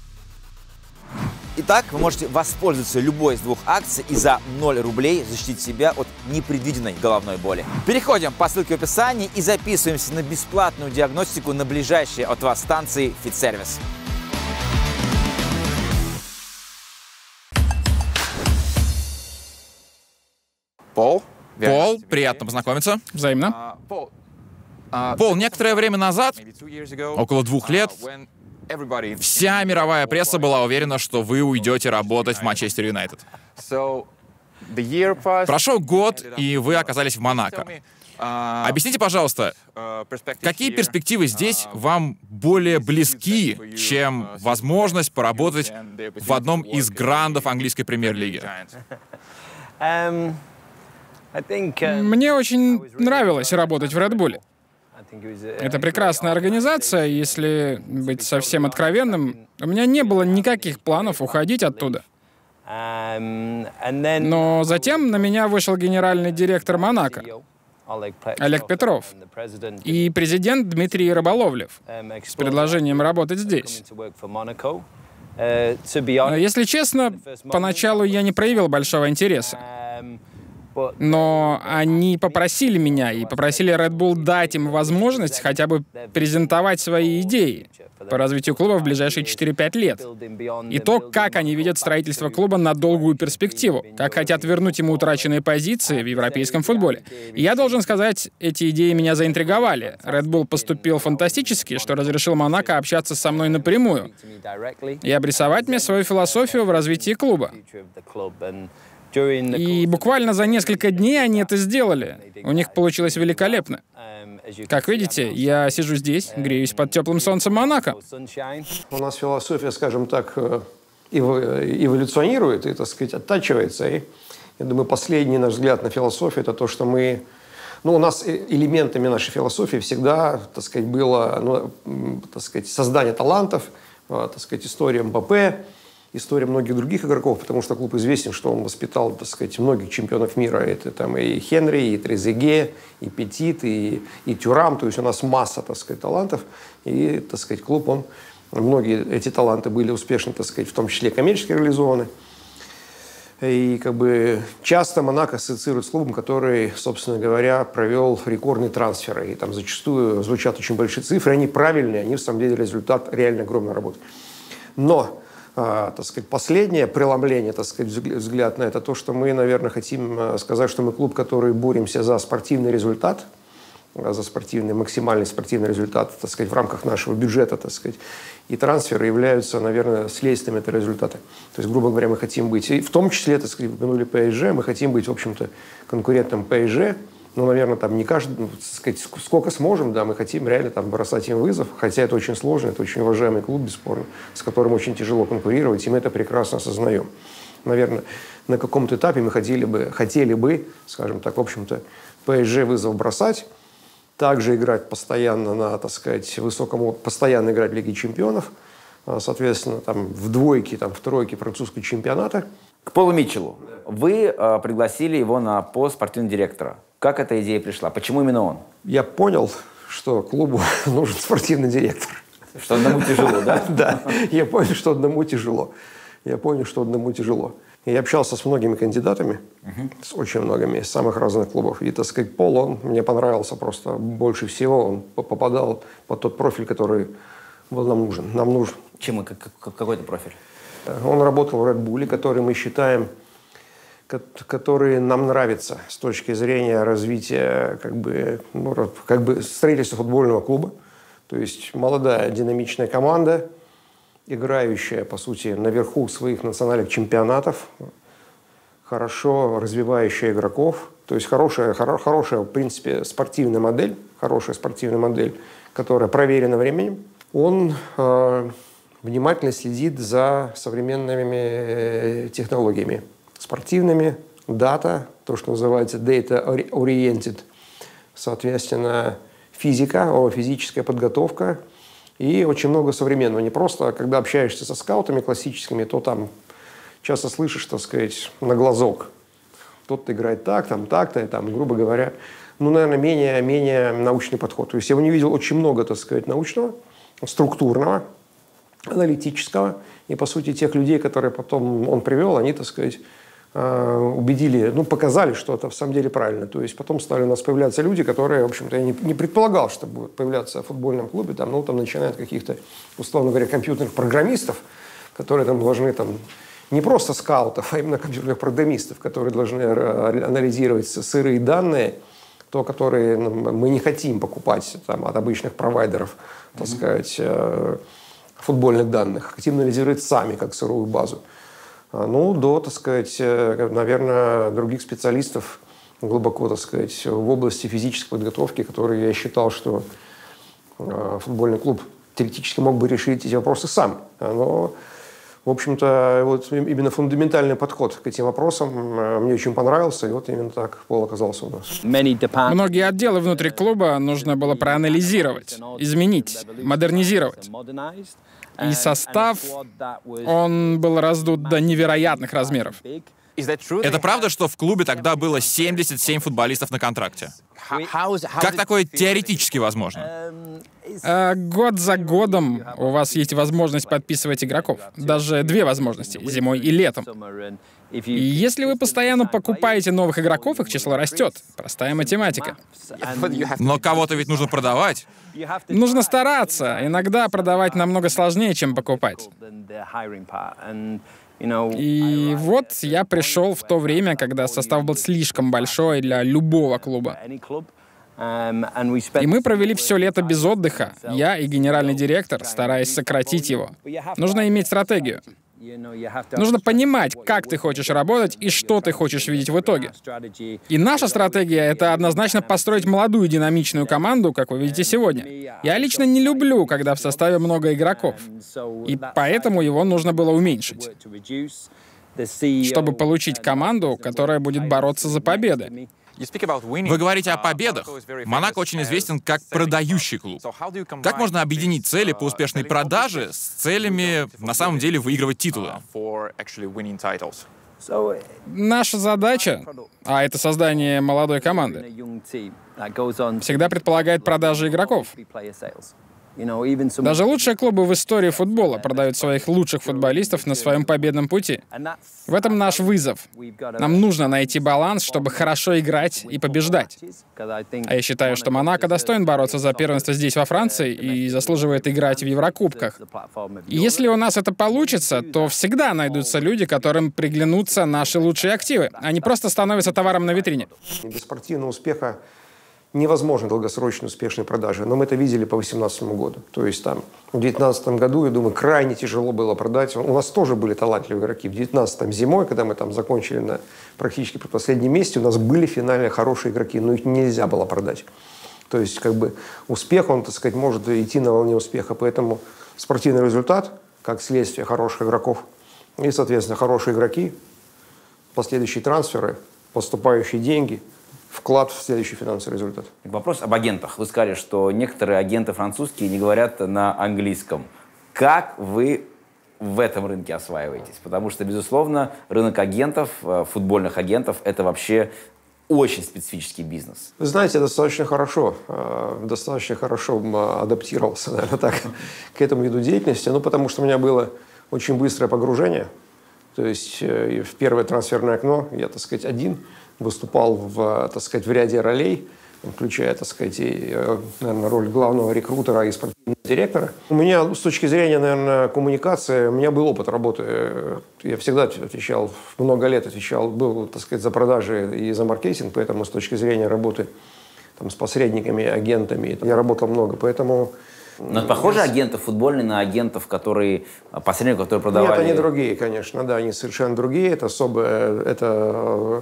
Итак, вы можете воспользоваться любой из двух акций и за ноль рублей защитить себя от непредвиденной головной боли. Переходим по ссылке в описании и записываемся на бесплатную диагностику на ближайшие от вас станции Фитсервис. Пол, Пол, приятно познакомиться. Взаимно. Пол, некоторое время назад, около двух лет, вся мировая пресса была уверена, что вы уйдете работать в Манчестер Юнайтед. Прошел год, и вы оказались в Монако. Объясните, пожалуйста, какие перспективы здесь вам более близки, чем возможность поработать в одном из грандов английской премьер-лиги? Мне очень нравилось работать в Red Bull. Это прекрасная организация, если быть совсем откровенным. У меня не было никаких планов уходить оттуда. Но затем на меня вышел генеральный директор Монако. Олег Петров и президент Дмитрий Рыболовлев с предложением работать здесь. Но, если честно, поначалу я не проявил большого интереса. Но они попросили меня и попросили Red Bull дать им возможность хотя бы презентовать свои идеи по развитию клуба в ближайшие четыре-пять лет. И то, как они видят строительство клуба на долгую перспективу, как хотят вернуть ему утраченные позиции в европейском футболе. И я должен сказать, эти идеи меня заинтриговали. Red Bull поступил фантастически, что разрешил Монако общаться со мной напрямую и обрисовать мне свою философию в развитии клуба. И буквально за несколько дней они это сделали. У них получилось великолепно. Как видите, я сижу здесь, греюсь под теплым солнцем Монако. У нас философия, скажем так, эволюционирует и, так сказать, оттачивается. И, я думаю, последний наш взгляд на философию — это то, что мы... Ну, у нас элементами нашей философии всегда, так сказать, было, ну, так сказать, создание талантов, так сказать, история МБАППе, история многих других игроков, потому что клуб известен, что он воспитал, так сказать, многих чемпионов мира. Это там и Хенри, и Трезеге, и Петит, и, и Тюрам. То есть у нас масса, так сказать, талантов. И, так сказать, клуб, он... Многие эти таланты были успешно, так сказать, в том числе коммерчески реализованы. И как бы часто Монако ассоциирует с клубом, который, собственно говоря, провел рекордные трансферы. И там зачастую звучат очень большие цифры. Они правильные, они, в самом деле, результат реально огромной работы. Но... А, так сказать, последнее преломление, так сказать, взгляд на это, то, что мы, наверное, хотим сказать, что мы клуб, который боремся за спортивный результат, за спортивный, максимальный спортивный результат, так сказать, в рамках нашего бюджета, так сказать, и трансферы являются, наверное, следствием этого результата. То есть, грубо говоря, мы хотим быть, и в том числе, так сказать, упомянули ПСЖ, мы хотим быть, в общем-то, конкурентом ПСЖ. Ну, наверное, там не каждый, ну, так сказать, сколько сможем, да, мы хотим реально там бросать им вызов, хотя это очень сложно, это очень уважаемый клуб, бесспорно, с которым очень тяжело конкурировать, и мы это прекрасно осознаем. Наверное, на каком-то этапе мы хотели бы, хотели бы, скажем так, в общем-то, ПСЖ вызов бросать, также играть постоянно на, так сказать, высоком, постоянно играть в Лиге чемпионов, соответственно, там в двойке, там в тройке французского чемпионата. К Полу Митчеллу. Вы э, пригласили его на пост спортивного директора. Как эта идея пришла? Почему именно он? Я понял, что клубу нужен спортивный директор. Что одному тяжело, да? Да, я понял, что одному тяжело. Я понял, что одному тяжело. Я общался с многими кандидатами, с очень многими, из самых разных клубов. И, так сказать, Пол, он мне понравился просто больше всего. Он попадал под тот профиль, который был нам нужен. Нам нужен. Чем? Какой-то профиль? Он работал в Red Bull, который мы считаем, который нам нравится с точки зрения развития, как бы, ну, как бы строительства футбольного клуба. То есть молодая динамичная команда, играющая, по сути, наверху своих национальных чемпионатов, хорошо развивающая игроков. То есть хорошая, хоро, хорошая, в принципе, спортивная модель, хорошая спортивная модель, которая проверена временем. Он э, внимательно следит за современными технологиями. Спортивными, дата, то, что называется data-oriented, соответственно, физика, о, физическая подготовка и очень много современного. Не просто, когда общаешься со скаутами классическими, то там часто слышишь, так сказать, на глазок. Кто-то играет так, там так-то, и там, грубо говоря, ну, наверное, менее, менее научный подход. То есть я не видел очень много, так сказать, научного, структурного, аналитического. И, по сути, тех людей, которые потом он привел, они, так сказать, убедили, ну, показали, что это в самом деле правильно. То есть потом стали у нас появляться люди, которые, в общем-то, я не, не предполагал, что будут появляться в футбольном клубе, там, ну, там, начиная от каких-то, условно говоря, компьютерных программистов, которые там должны, там, не просто скаутов, а именно компьютерных программистов, которые должны анализировать сырые данные, то, которые мы не хотим покупать там, от обычных провайдеров, так mm-hmm. сказать, футбольных данных, хотим анализировать сами, как сырую базу. Ну, до, так сказать, наверное, других специалистов глубоко, так сказать, в области физической подготовки, которые я считал, что футбольный клуб теоретически мог бы решить эти вопросы сам. Но, в общем-то, вот именно фундаментальный подход к этим вопросам мне очень понравился, и вот именно так Пол оказался у нас. Многие отделы внутри клуба нужно было проанализировать, изменить, модернизировать. И состав, он был раздут до невероятных размеров. Это правда, что в клубе тогда было семьдесят семь футболистов на контракте? Как такое теоретически возможно? А, год за годом у вас есть возможность подписывать игроков. Даже две возможности — зимой и летом. И если вы постоянно покупаете новых игроков, их число растет. Простая математика. Но кого-то ведь нужно продавать. Нужно стараться. Иногда продавать намного сложнее, чем покупать. И вот я пришел в то время, когда состав был слишком большой для любого клуба. И мы провели все лето без отдыха, я и генеральный директор, стараясь сократить его. Нужно иметь стратегию. Нужно понимать, как ты хочешь работать и что ты хочешь видеть в итоге. И наша стратегия — это однозначно построить молодую динамичную команду, как вы видите сегодня. Я лично не люблю, когда в составе много игроков. И поэтому его нужно было уменьшить, чтобы получить команду, которая будет бороться за победы. Вы говорите о победах. Монако очень известен как продающий клуб. Как можно объединить цели по успешной продаже с целями, на самом деле, выигрывать титулы? Наша задача, а это создание молодой команды, всегда предполагает продажи игроков. Даже лучшие клубы в истории футбола продают своих лучших футболистов на своем победном пути. В этом наш вызов. Нам нужно найти баланс, чтобы хорошо играть и побеждать. А я считаю, что Монако достоин бороться за первенство здесь, во Франции, и заслуживает играть в Еврокубках. И если у нас это получится, то всегда найдутся люди, которым приглянутся наши лучшие активы. Они просто становятся товаром на витрине. Без спортивного успеха невозможно долгосрочной успешной продажи. Но мы это видели по две тысячи восемнадцатому году. То есть там в две тысячи девятнадцатом году, я думаю, крайне тяжело было продать. У нас тоже были талантливые игроки. В две тысячи девятнадцатом зимой, когда мы там закончили на практически предпоследнем месте, у нас были финальные хорошие игроки, но их нельзя было продать. То есть как бы успех, он, так сказать, может идти на волне успеха. Поэтому спортивный результат, как следствие хороших игроков, и, соответственно, хорошие игроки, последующие трансферы, поступающие деньги – вклад в следующий финансовый результат. Вопрос об агентах. Вы сказали, что некоторые агенты французские не говорят на английском. Как вы в этом рынке осваиваетесь? Потому что, безусловно, рынок агентов, футбольных агентов, это вообще очень специфический бизнес. Вы знаете, достаточно хорошо, достаточно хорошо адаптировался, наверное, так, к этому виду деятельности, ну, потому что у меня было очень быстрое погружение. То есть в первое трансферное окно я, так сказать, один выступал в, так сказать, в ряде ролей, включая, так сказать, и, наверное, роль главного рекрутера и спортивного директора. У меня, с точки зрения, наверное, коммуникации, у меня был опыт работы. Я всегда отвечал, много лет отвечал, был, так сказать, за продажи и за маркетинг, поэтому с точки зрения работы там, с посредниками, агентами, я работал много, поэтому... Но похожи агенты футбольные на агентов, которые, посредников, которые продавали? Нет, они другие, конечно, да, они совершенно другие. Это особое, это...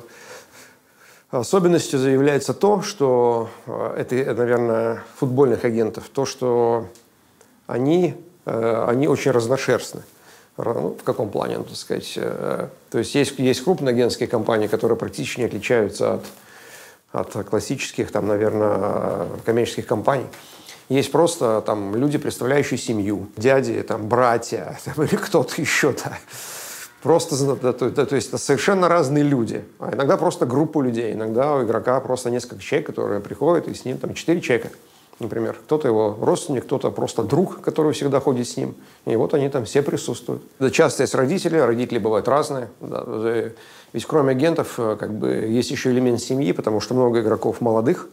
Особенностью заявляется то, что это, наверное, футбольных агентов, то, что они, они очень разношерстны. Ну, в каком плане, ну, так сказать. То есть, есть есть крупные агентские компании, которые практически не отличаются от, от классических, там, наверное, коммерческих компаний. Есть просто там люди, представляющие семью, дяди, там, братья, там, или кто-то еще-то. Просто, то, то, то есть это совершенно разные люди. А иногда просто группа людей. Иногда у игрока просто несколько человек, которые приходят, и с ним там четыре человека, например. Кто-то его родственник, кто-то просто друг, который всегда ходит с ним. И вот они там все присутствуют. Да, часто есть родители, родители бывают разные. Да. Ведь кроме агентов как бы, есть еще элемент семьи, потому что много игроков молодых.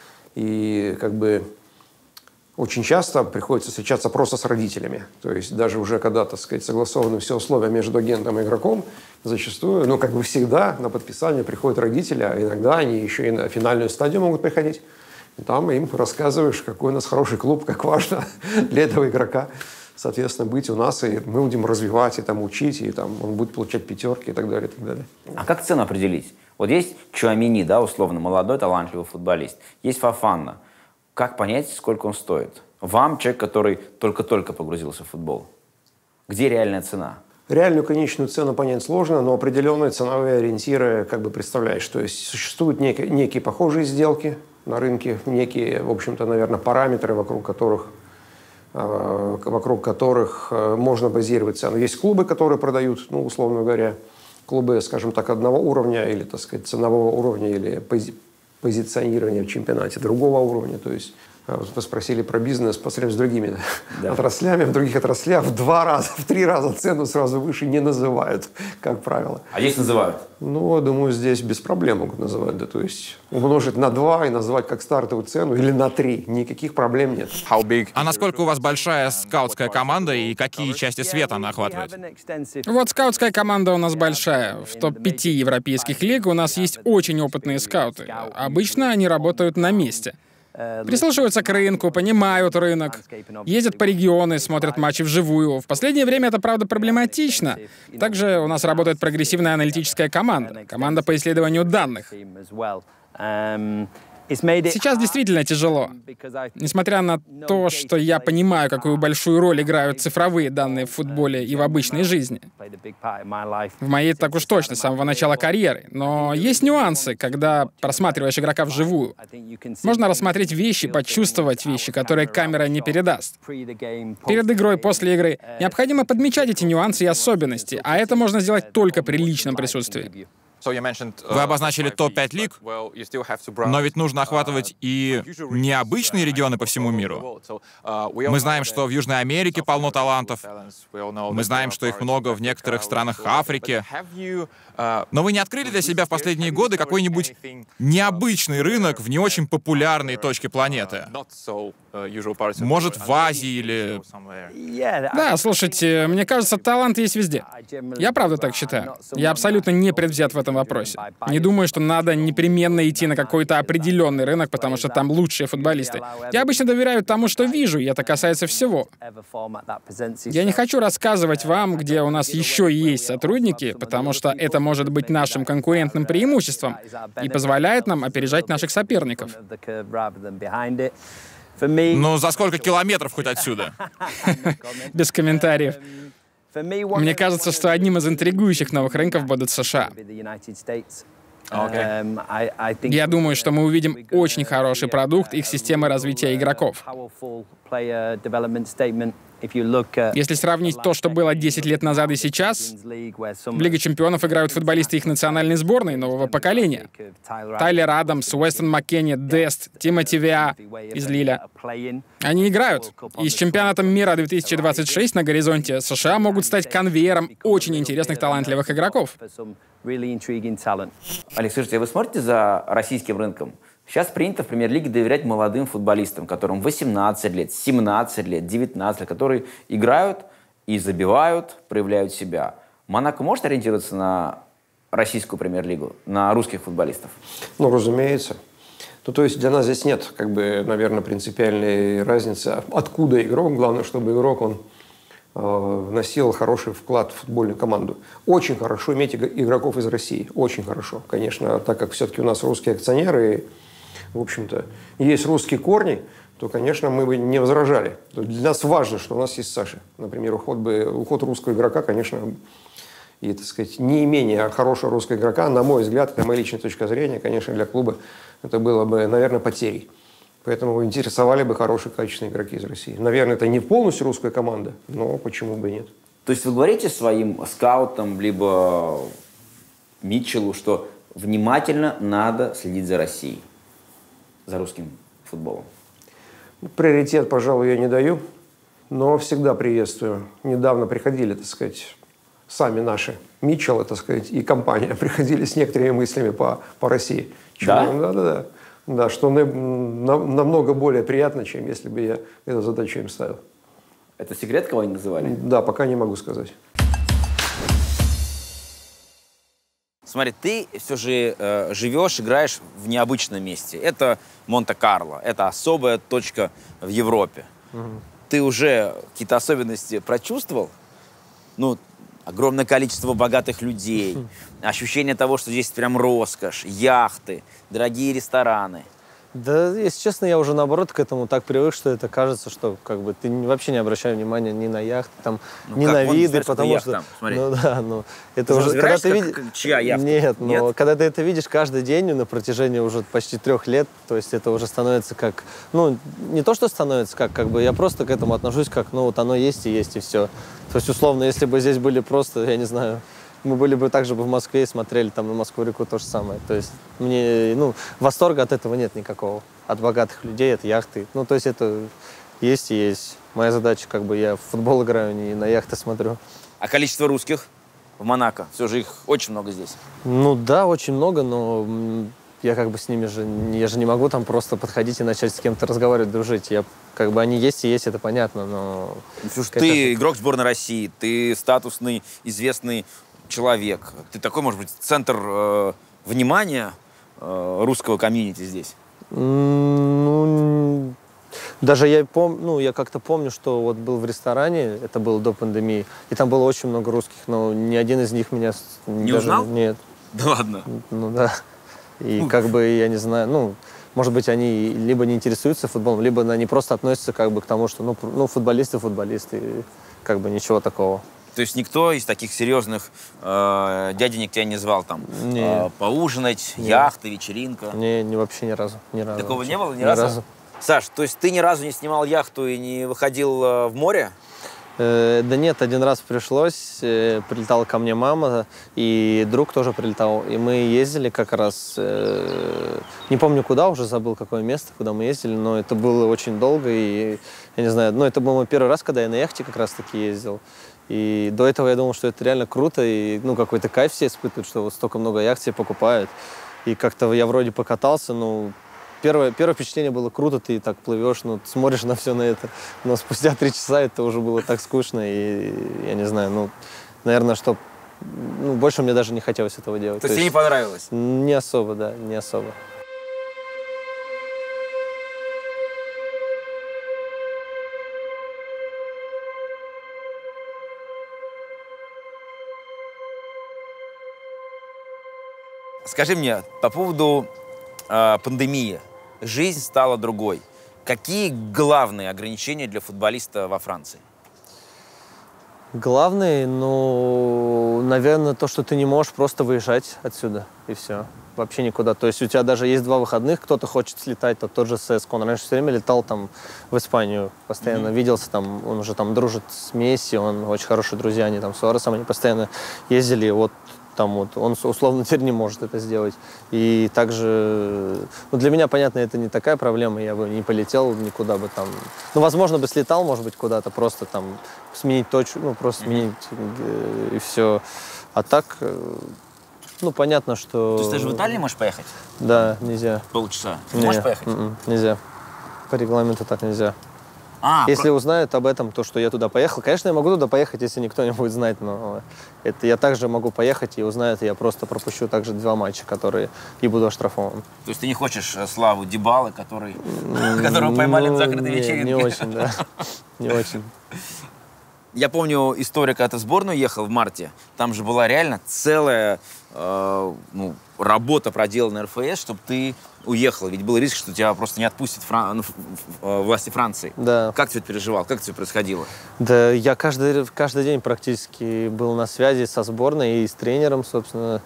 И как бы... Очень часто приходится встречаться просто с родителями. То есть даже уже когда, так сказать, согласованы все условия между агентом и игроком, зачастую, ну, как бы всегда, на подписание приходят родители, а иногда они еще и на финальную стадию могут приходить. И там им рассказываешь, какой у нас хороший клуб, как важно для этого игрока, соответственно, быть у нас, и мы будем развивать, и там учить, и там он будет получать пятерки и так далее, и так далее. А как цену определить? Вот есть Чуамини, да, условно, молодой, талантливый футболист. Есть Фофана. Как понять, сколько он стоит? Вам, человек, который только-только погрузился в футбол. Где реальная цена? Реальную конечную цену понять сложно, но определенные ценовые ориентиры как бы представляешь. То есть существуют некие, некие похожие сделки на рынке, некие, в общем-то, наверное, параметры, вокруг которых, э, вокруг которых э, можно базировать цену. Есть клубы, которые продают, ну, условно говоря, клубы, скажем так, одного уровня или, так сказать, ценового уровня или пози позиционирования в чемпионате другого уровня. То есть вот вы спросили про бизнес по сравнению с другими да. отраслями. В других отраслях в два раза, в три раза цену сразу выше не называют, как правило. А здесь называют? Ну, думаю, здесь без проблем могут называть. Да, то есть умножить на два и назвать как стартовую цену или на три. Никаких проблем нет. А насколько у вас большая скаутская команда и какие части света она охватывает? Вот скаутская команда у нас большая. В топ пяти европейских лиг у нас есть очень опытные скауты. Обычно они работают на месте. Прислушиваются к рынку, понимают рынок, ездят по региону, смотрят матчи вживую. В последнее время это, правда, проблематично. Также у нас работает прогрессивная аналитическая команда, команда по исследованию данных. Сейчас действительно тяжело. Несмотря на то, что я понимаю, какую большую роль играют цифровые данные в футболе и в обычной жизни. В моей так уж точно, с самого начала карьеры. Но есть нюансы, когда просматриваешь игрока вживую. Можно рассмотреть вещи, почувствовать вещи, которые камера не передаст. Перед игрой, после игры необходимо подмечать эти нюансы и особенности, а это можно сделать только при личном присутствии. Вы обозначили топ пять лиг, но ведь нужно охватывать и необычные регионы по всему миру. Мы знаем, что в Южной Америке полно талантов. Мы знаем, что их много в некоторых странах Африки. Но вы не открыли для себя в последние годы какой-нибудь необычный рынок в не очень популярной точке планеты? Может, в Азии или... Да, слушайте, мне кажется, талант есть везде. Я правда так считаю. Я абсолютно не предвзят в этом вопросе. Не думаю, что надо непременно идти на какой-то определенный рынок, потому что там лучшие футболисты. Я обычно доверяю тому, что вижу, и это касается всего. Я не хочу рассказывать вам, где у нас еще есть сотрудники, потому что это может быть нашим конкурентным преимуществом и позволяет нам опережать наших соперников. Ну, за сколько километров хоть отсюда? Без комментариев. Мне кажется, что одним из интригующих новых рынков будут США. Okay. Я думаю, что мы увидим очень хороший продукт их системы развития игроков. Если сравнить то, что было десять лет назад и сейчас, в Лиге чемпионов играют футболисты их национальной сборной нового поколения. Тайлер Адамс, Уэстон Маккенни, Дест, Тимоти Веа из Лиля. Они играют. И с чемпионатом мира две тысячи двадцать шесть на горизонте США могут стать конвейером очень интересных талантливых игроков. Олег, скажите, вы смотрите за российским рынком? Сейчас принято в премьер-лиге доверять молодым футболистам, которым восемнадцать лет, семнадцать лет, девятнадцать лет, которые играют и забивают, проявляют себя. Монако может ориентироваться на российскую премьер-лигу, на русских футболистов? Ну, разумеется. Ну, то есть для нас здесь нет, как бы, наверное, принципиальной разницы, откуда игрок. Главное, чтобы игрок, он э, вносил хороший вклад в футбольную команду. Очень хорошо иметь игроков из России. Очень хорошо, конечно, так как все-таки у нас русские акционеры, в общем-то, есть русские корни, то, конечно, мы бы не возражали. Для нас важно, что у нас есть Саша. Например, уход, бы, уход русского игрока, конечно, и, так сказать, неимение хорошего русского игрока, на мой взгляд, это моя личная точка зрения, конечно, для клуба это было бы, наверное, потерей. Поэтому интересовали бы хорошие, качественные игроки из России. Наверное, это не полностью русская команда, но почему бы и нет. То есть вы говорите своим скаутам, либо Митчеллу, что внимательно надо следить за Россией, за русским футболом? Приоритет, пожалуй, я не даю, но всегда приветствую. Недавно приходили, так сказать, сами наши Митчеллы, так сказать, и компания приходили с некоторыми мыслями по, по России. Да? Да, да, да. Да, что на, на, намного более приятно, чем если бы я эту задачу им ставил. Это секрет, кого они называли? Да, пока не могу сказать. Смотри, ты все же э, живешь, играешь в необычном месте. Это Монте-Карло, это особая точка в Европе. Угу. Ты уже какие-то особенности прочувствовал? Ну, огромное количество богатых людей, ощущение того, что здесь прям роскошь, яхты, дорогие рестораны. Да, если честно, я уже наоборот к этому так привык, что это кажется, что как бы ты вообще не обращаешь внимания ни на яхты, там, ну, ни на виды, потому что... Там, ну да, ну это ты уже... Когда ты видишь... Чья яхта? Нет, но Нет? когда ты это видишь каждый день на протяжении уже почти трех лет, то есть это уже становится как... Ну, не то, что становится как, как бы, я просто к этому отношусь как, ну вот оно есть и есть, и все. То есть, условно, если бы здесь были просто, я не знаю, мы были бы также бы в Москве и смотрели там на Москву-реку то же самое. То есть мне, ну, восторга от этого нет никакого. От богатых людей, от яхты. Ну, то есть это есть и есть. Моя задача, как бы, я в футбол играю, не на яхты смотрю. А количество русских в Монако? Все же их очень много здесь. Ну да, очень много, но я как бы с ними же, я же не могу там просто подходить и начать с кем-то разговаривать, дружить. Я, как бы, они есть и есть, это понятно, но... Ну, слушай, ты игрок сборной России, ты статусный, известный человек. Ты такой, может быть, центр э, внимания э, русского комьюнити здесь? Ну, даже я помню, ну, я как-то помню, что вот был в ресторане, это было до пандемии, и там было очень много русских, но ни один из них меня... Не даже, узнал? Нет. Да ладно? Ну да. И как бы, я не знаю, ну, может быть, они либо не интересуются футболом, либо они просто относятся как бы к тому, что, ну, ну футболисты, футболисты, и как бы ничего такого. То есть никто из таких серьезных э, дяденек тебя не звал там э, поужинать, не. яхта, вечеринка? Не, не, вообще ни разу, ни разу. Такого вообще. не было ни, ни разу? разу? Саш, то есть ты ни разу не снимал яхту и не выходил э, в море? Э, да нет, один раз пришлось, э, прилетала ко мне мама, и друг тоже прилетал, и мы ездили как раз, э, не помню куда, уже забыл какое место, куда мы ездили, но это было очень долго, и я не знаю, ну это был мой первый раз, когда я на яхте как раз таки ездил. И до этого я думал, что это реально круто, и ну, какой-то кайф все испытывают, что вот столько много яхт себе покупают. И как-то я вроде покатался, ну, первое, первое впечатление было круто, ты так плывешь, ну, смотришь на все на это. Но спустя три часа это уже было так скучно, и я не знаю, ну, наверное, что ну, больше мне даже не хотелось этого делать. То, То есть тебе не понравилось? Не особо, да, не особо. Скажи мне, по поводу э, пандемии. Жизнь стала другой. Какие главные ограничения для футболиста во Франции? Главное, ну, наверное, то, что ты не можешь просто выезжать отсюда, и все. Вообще никуда. То есть у тебя даже есть два выходных, кто-то хочет слетать, то тот же ССК. Он раньше все время летал там в Испанию, постоянно mm-hmm. виделся там, он уже там дружит с Месси, он очень хорошие друзья, они там с Суаресом, они постоянно ездили, вот там вот, он условно теперь не может это сделать. И также, ну, для меня, понятно, это не такая проблема, я бы не полетел никуда бы там. Ну, возможно, бы слетал, может быть, куда-то, просто там сменить точку, ну, просто mm-hmm. сменить э, и все. А так, э, ну, понятно, что... То есть ты же в Италии можешь поехать? Да, нельзя. Полчаса? Ты не, можешь поехать? м-м, нельзя. По регламенту так нельзя. А, если про... узнают об этом, то, что я туда поехал, конечно, я могу туда поехать, если никто не будет знать, но это я также могу поехать и узнают, и я просто пропущу также два матча, которые и буду оштрафован. То есть ты не хочешь славу Дибалы, который, которого поймали на закрытой вечеринке? Не очень, да. Не очень. Я помню историю, когда ты в сборную ехал в марте, там же была реально целая э, ну, работа проделана эр эф эс, чтобы ты уехал. Ведь был риск, что тебя просто не отпустят Фран... власти Франции. Да. Как ты это переживал? Как это все происходило? Да, я каждый, каждый день практически был на связи со сборной и с тренером, собственно,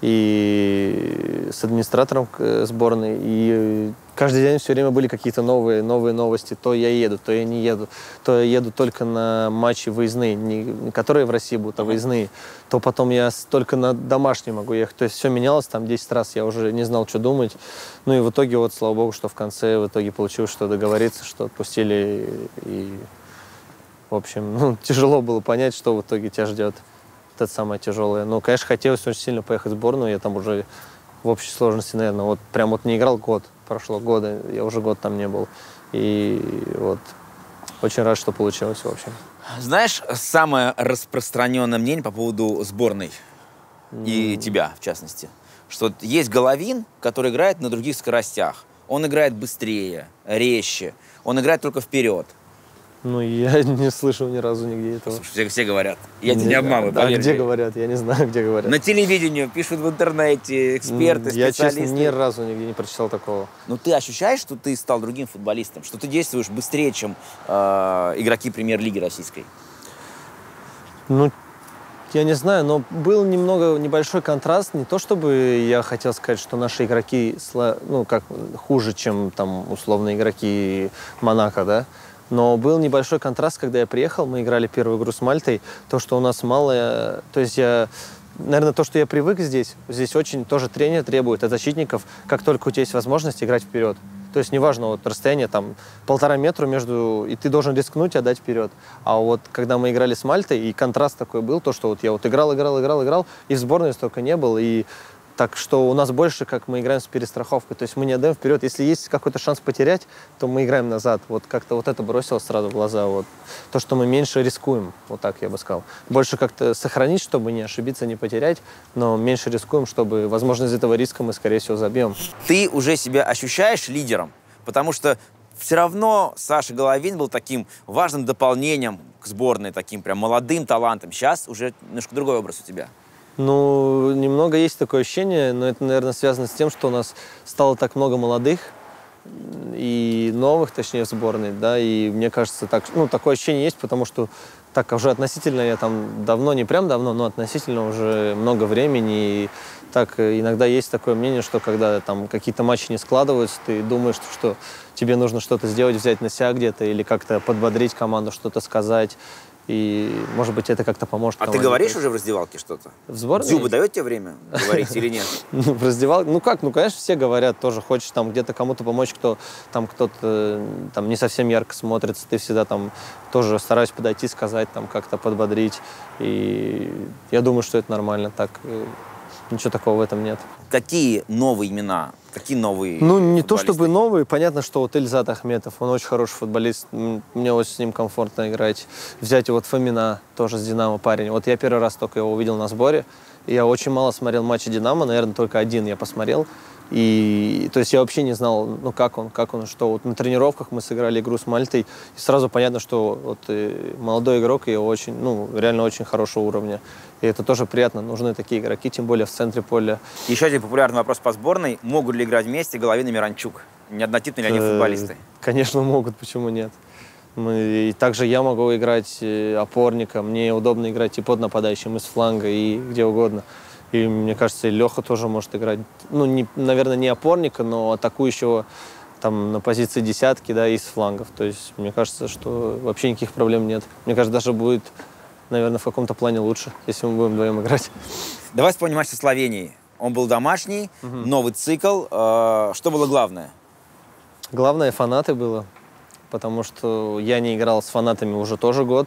и с администратором сборной. И каждый день все время были какие-то новые, новые новости. То я еду, то я не еду. То я еду только на матчи выездные, не которые в России будут, а выездные. То потом я только на домашние могу ехать. То есть все менялось там десять раз, я уже не знал, что думать. Ну и в итоге, вот, слава богу, что в конце в итоге получилось, что договориться, что отпустили. И, в общем, ну, тяжело было понять, что в итоге тебя ждет. Это самое тяжелое. Но, конечно, хотелось очень сильно поехать в сборную. Я там уже в общей сложности, наверное, вот прям вот не играл год. Прошло года, я уже год там не был. И вот очень рад, что получилось, в общем. Знаешь, самое распространенное мнение по поводу сборной mm. и тебя, в частности, что есть Головин, который играет на других скоростях. Он играет быстрее, резче, он играет только вперед. Ну, я не слышал ни разу нигде этого. Слушай, все, все говорят. Я тебя не обманываю, поверь. А где говорят? Я не знаю, где говорят. На телевидении, пишут в интернете, эксперты, я, специалисты. Я, честно, ни разу нигде не прочитал такого. Но ты ощущаешь, что ты стал другим футболистом? Что ты действуешь быстрее, чем э, игроки премьер-лиги российской? Ну, я не знаю, но был немного небольшой контраст. Не то чтобы я хотел сказать, что наши игроки, ну, как хуже, чем там условно игроки Монако, да? Но был небольшой контраст, когда я приехал, мы играли первую игру с Мальтой, то, что у нас мало, то есть я наверное, то, что я привык здесь, здесь очень тоже тренер требует от защитников, как только у тебя есть возможность играть вперед. То есть неважно, вот расстояние там полтора метра между, и ты должен рискнуть и отдать вперед. А вот когда мы играли с Мальтой, и контраст такой был, то, что вот я вот играл, играл, играл, играл, и в сборной столько не было, и так что у нас больше, как мы играем с перестраховкой. То есть мы не отдаем вперед. Если есть какой-то шанс потерять, то мы играем назад. Вот как-то вот это бросилось сразу в глаза. Вот. То, что мы меньше рискуем, вот так я бы сказал. Больше как-то сохранить, чтобы не ошибиться, не потерять, но меньше рискуем, чтобы, возможно, из этого риска мы, скорее всего, забьем. Ты уже себя ощущаешь лидером? Потому что все равно Саша Головин был таким важным дополнением к сборной, таким прям молодым талантом. Сейчас уже немножко другой образ у тебя. Ну, немного есть такое ощущение, но это, наверное, связано с тем, что у нас стало так много молодых и новых, точнее, в сборной, да, и мне кажется, так, ну, такое ощущение есть, потому что так уже относительно, я там давно, не прям давно, но относительно уже много времени, и так иногда есть такое мнение, что когда там какие-то матчи не складываются, ты думаешь, что тебе нужно что-то сделать, взять на себя где-то или как-то подбодрить команду, что-то сказать. И, может быть, это как-то поможет. А ты говоришь уже в раздевалке что-то? В сборной? Дзюба дает тебе время говорить или нет? Ну, в раздевалке, ну как, ну, конечно, все говорят, тоже хочешь там где-то кому-то помочь, кто там кто-то там не совсем ярко смотрится, ты всегда там тоже стараюсь подойти, сказать, там как-то подбодрить. И я думаю, что это нормально, так, ничего такого в этом нет. Какие новые имена? Какие новые Ну, не то чтобы новые. Понятно, что вот Эльзат Ахметов, он очень хороший футболист. Мне очень с ним комфортно играть. Взять вот Фомина, тоже с «Динамо» парень. Вот я первый раз только его увидел на сборе. Я очень мало смотрел матчи «Динамо», наверное, только один я посмотрел. И, то есть я вообще не знал, ну, как он, как он, что. Вот на тренировках мы сыграли игру с Мальтой, и сразу понятно, что вот и молодой игрок, и очень, ну, реально очень хорошего уровня. И это тоже приятно, нужны такие игроки, тем более в центре поля. Еще один популярный вопрос по сборной. Могут ли играть вместе Головин и Миранчук? Не однотипные ли они футболисты? Конечно, могут, почему нет. Мы, и также я могу играть опорником, мне удобно играть и под нападающим, и с фланга, и где угодно. И мне кажется, и Леха тоже может играть, ну, не, наверное, не опорника, но атакующего там на позиции десятки, да, и с флангов. То есть мне кажется, что вообще никаких проблем нет. Мне кажется, даже будет, наверное, в каком-то плане лучше, если мы будем вдвоем играть. Давай вспомним матч со Словенией. Он был домашний, угу. Новый цикл. Что было главное? Главное, фанаты было, потому что я не играл с фанатами уже тоже год.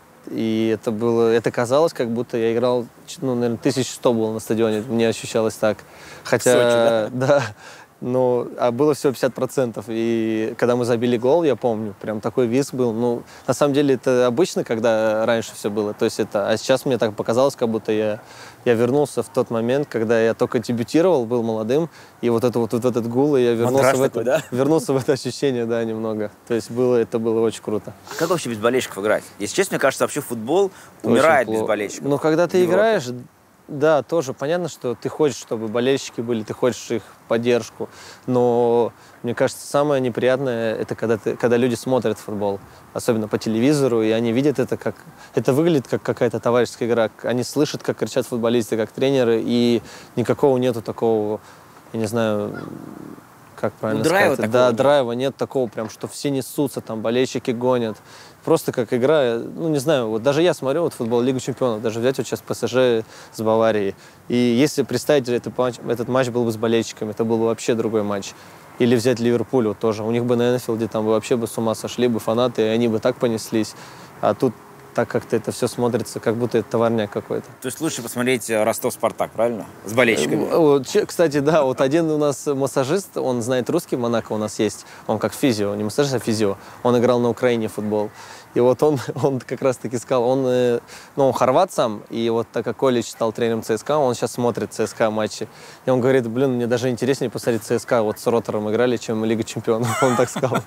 И это было, это казалось, как будто я играл, ну, наверное, тысяча сто было на стадионе. Мне ощущалось так. Хотя, Сочи, да? Да. Ну, а было всего пятьдесят процентов. И когда мы забили гол, я помню, прям такой визг был. Ну, на самом деле, это обычно, когда раньше все было. То есть это, а сейчас мне так показалось, как будто я, я вернулся в тот момент, когда я только дебютировал, был молодым, и вот это вот, вот этот гул, и я вернулся в, такой, это, да? вернулся в это ощущение, да, немного. То есть было, это было очень круто. А как вообще без болельщиков играть? Если честно, мне кажется, вообще футбол умирает без болельщиков. Ну, когда ты играешь, да, тоже понятно, что ты хочешь, чтобы болельщики были, ты хочешь их поддержку, но мне кажется, самое неприятное это когда ты, когда люди смотрят футбол, особенно по телевизору, и они видят это как это выглядит как какая-то товарищеская игра, они слышат, как кричат футболисты, как тренеры, и никакого нету такого, я не знаю, как правильно ну, драйва сказать, да, нет. драйва нет такого, прям, что все несутся, там болельщики гонят. Просто как игра, ну, не знаю, вот даже я смотрю вот футбол Лигу чемпионов, даже взять вот сейчас ПСЖ с Баварией. И если представить, этот матч, этот матч был бы с болельщиками, это был бы вообще другой матч. Или взять Ливерпуль вот тоже. У них бы на Энфилде там бы вообще бы с ума сошли бы фанаты, и они бы так понеслись. А тут так как-то это все смотрится, как будто это товарняк какой-то. То есть лучше посмотреть Ростов-Спартак, правильно? С болельщиками. Вот, кстати, да, вот один у нас массажист, он знает русский, в Монако у нас есть, он как физио, не массажист, а физио. Он играл на Украине в футбол. И вот он, он как раз-таки сказал, он, ну, он хорват сам, и вот так как Колич стал тренером ЦСКА, он сейчас смотрит ЦСКА матчи. И он говорит, блин, мне даже интереснее посмотреть ЦСКА, вот с Ротором играли, чем Лига чемпионов. Он так сказал.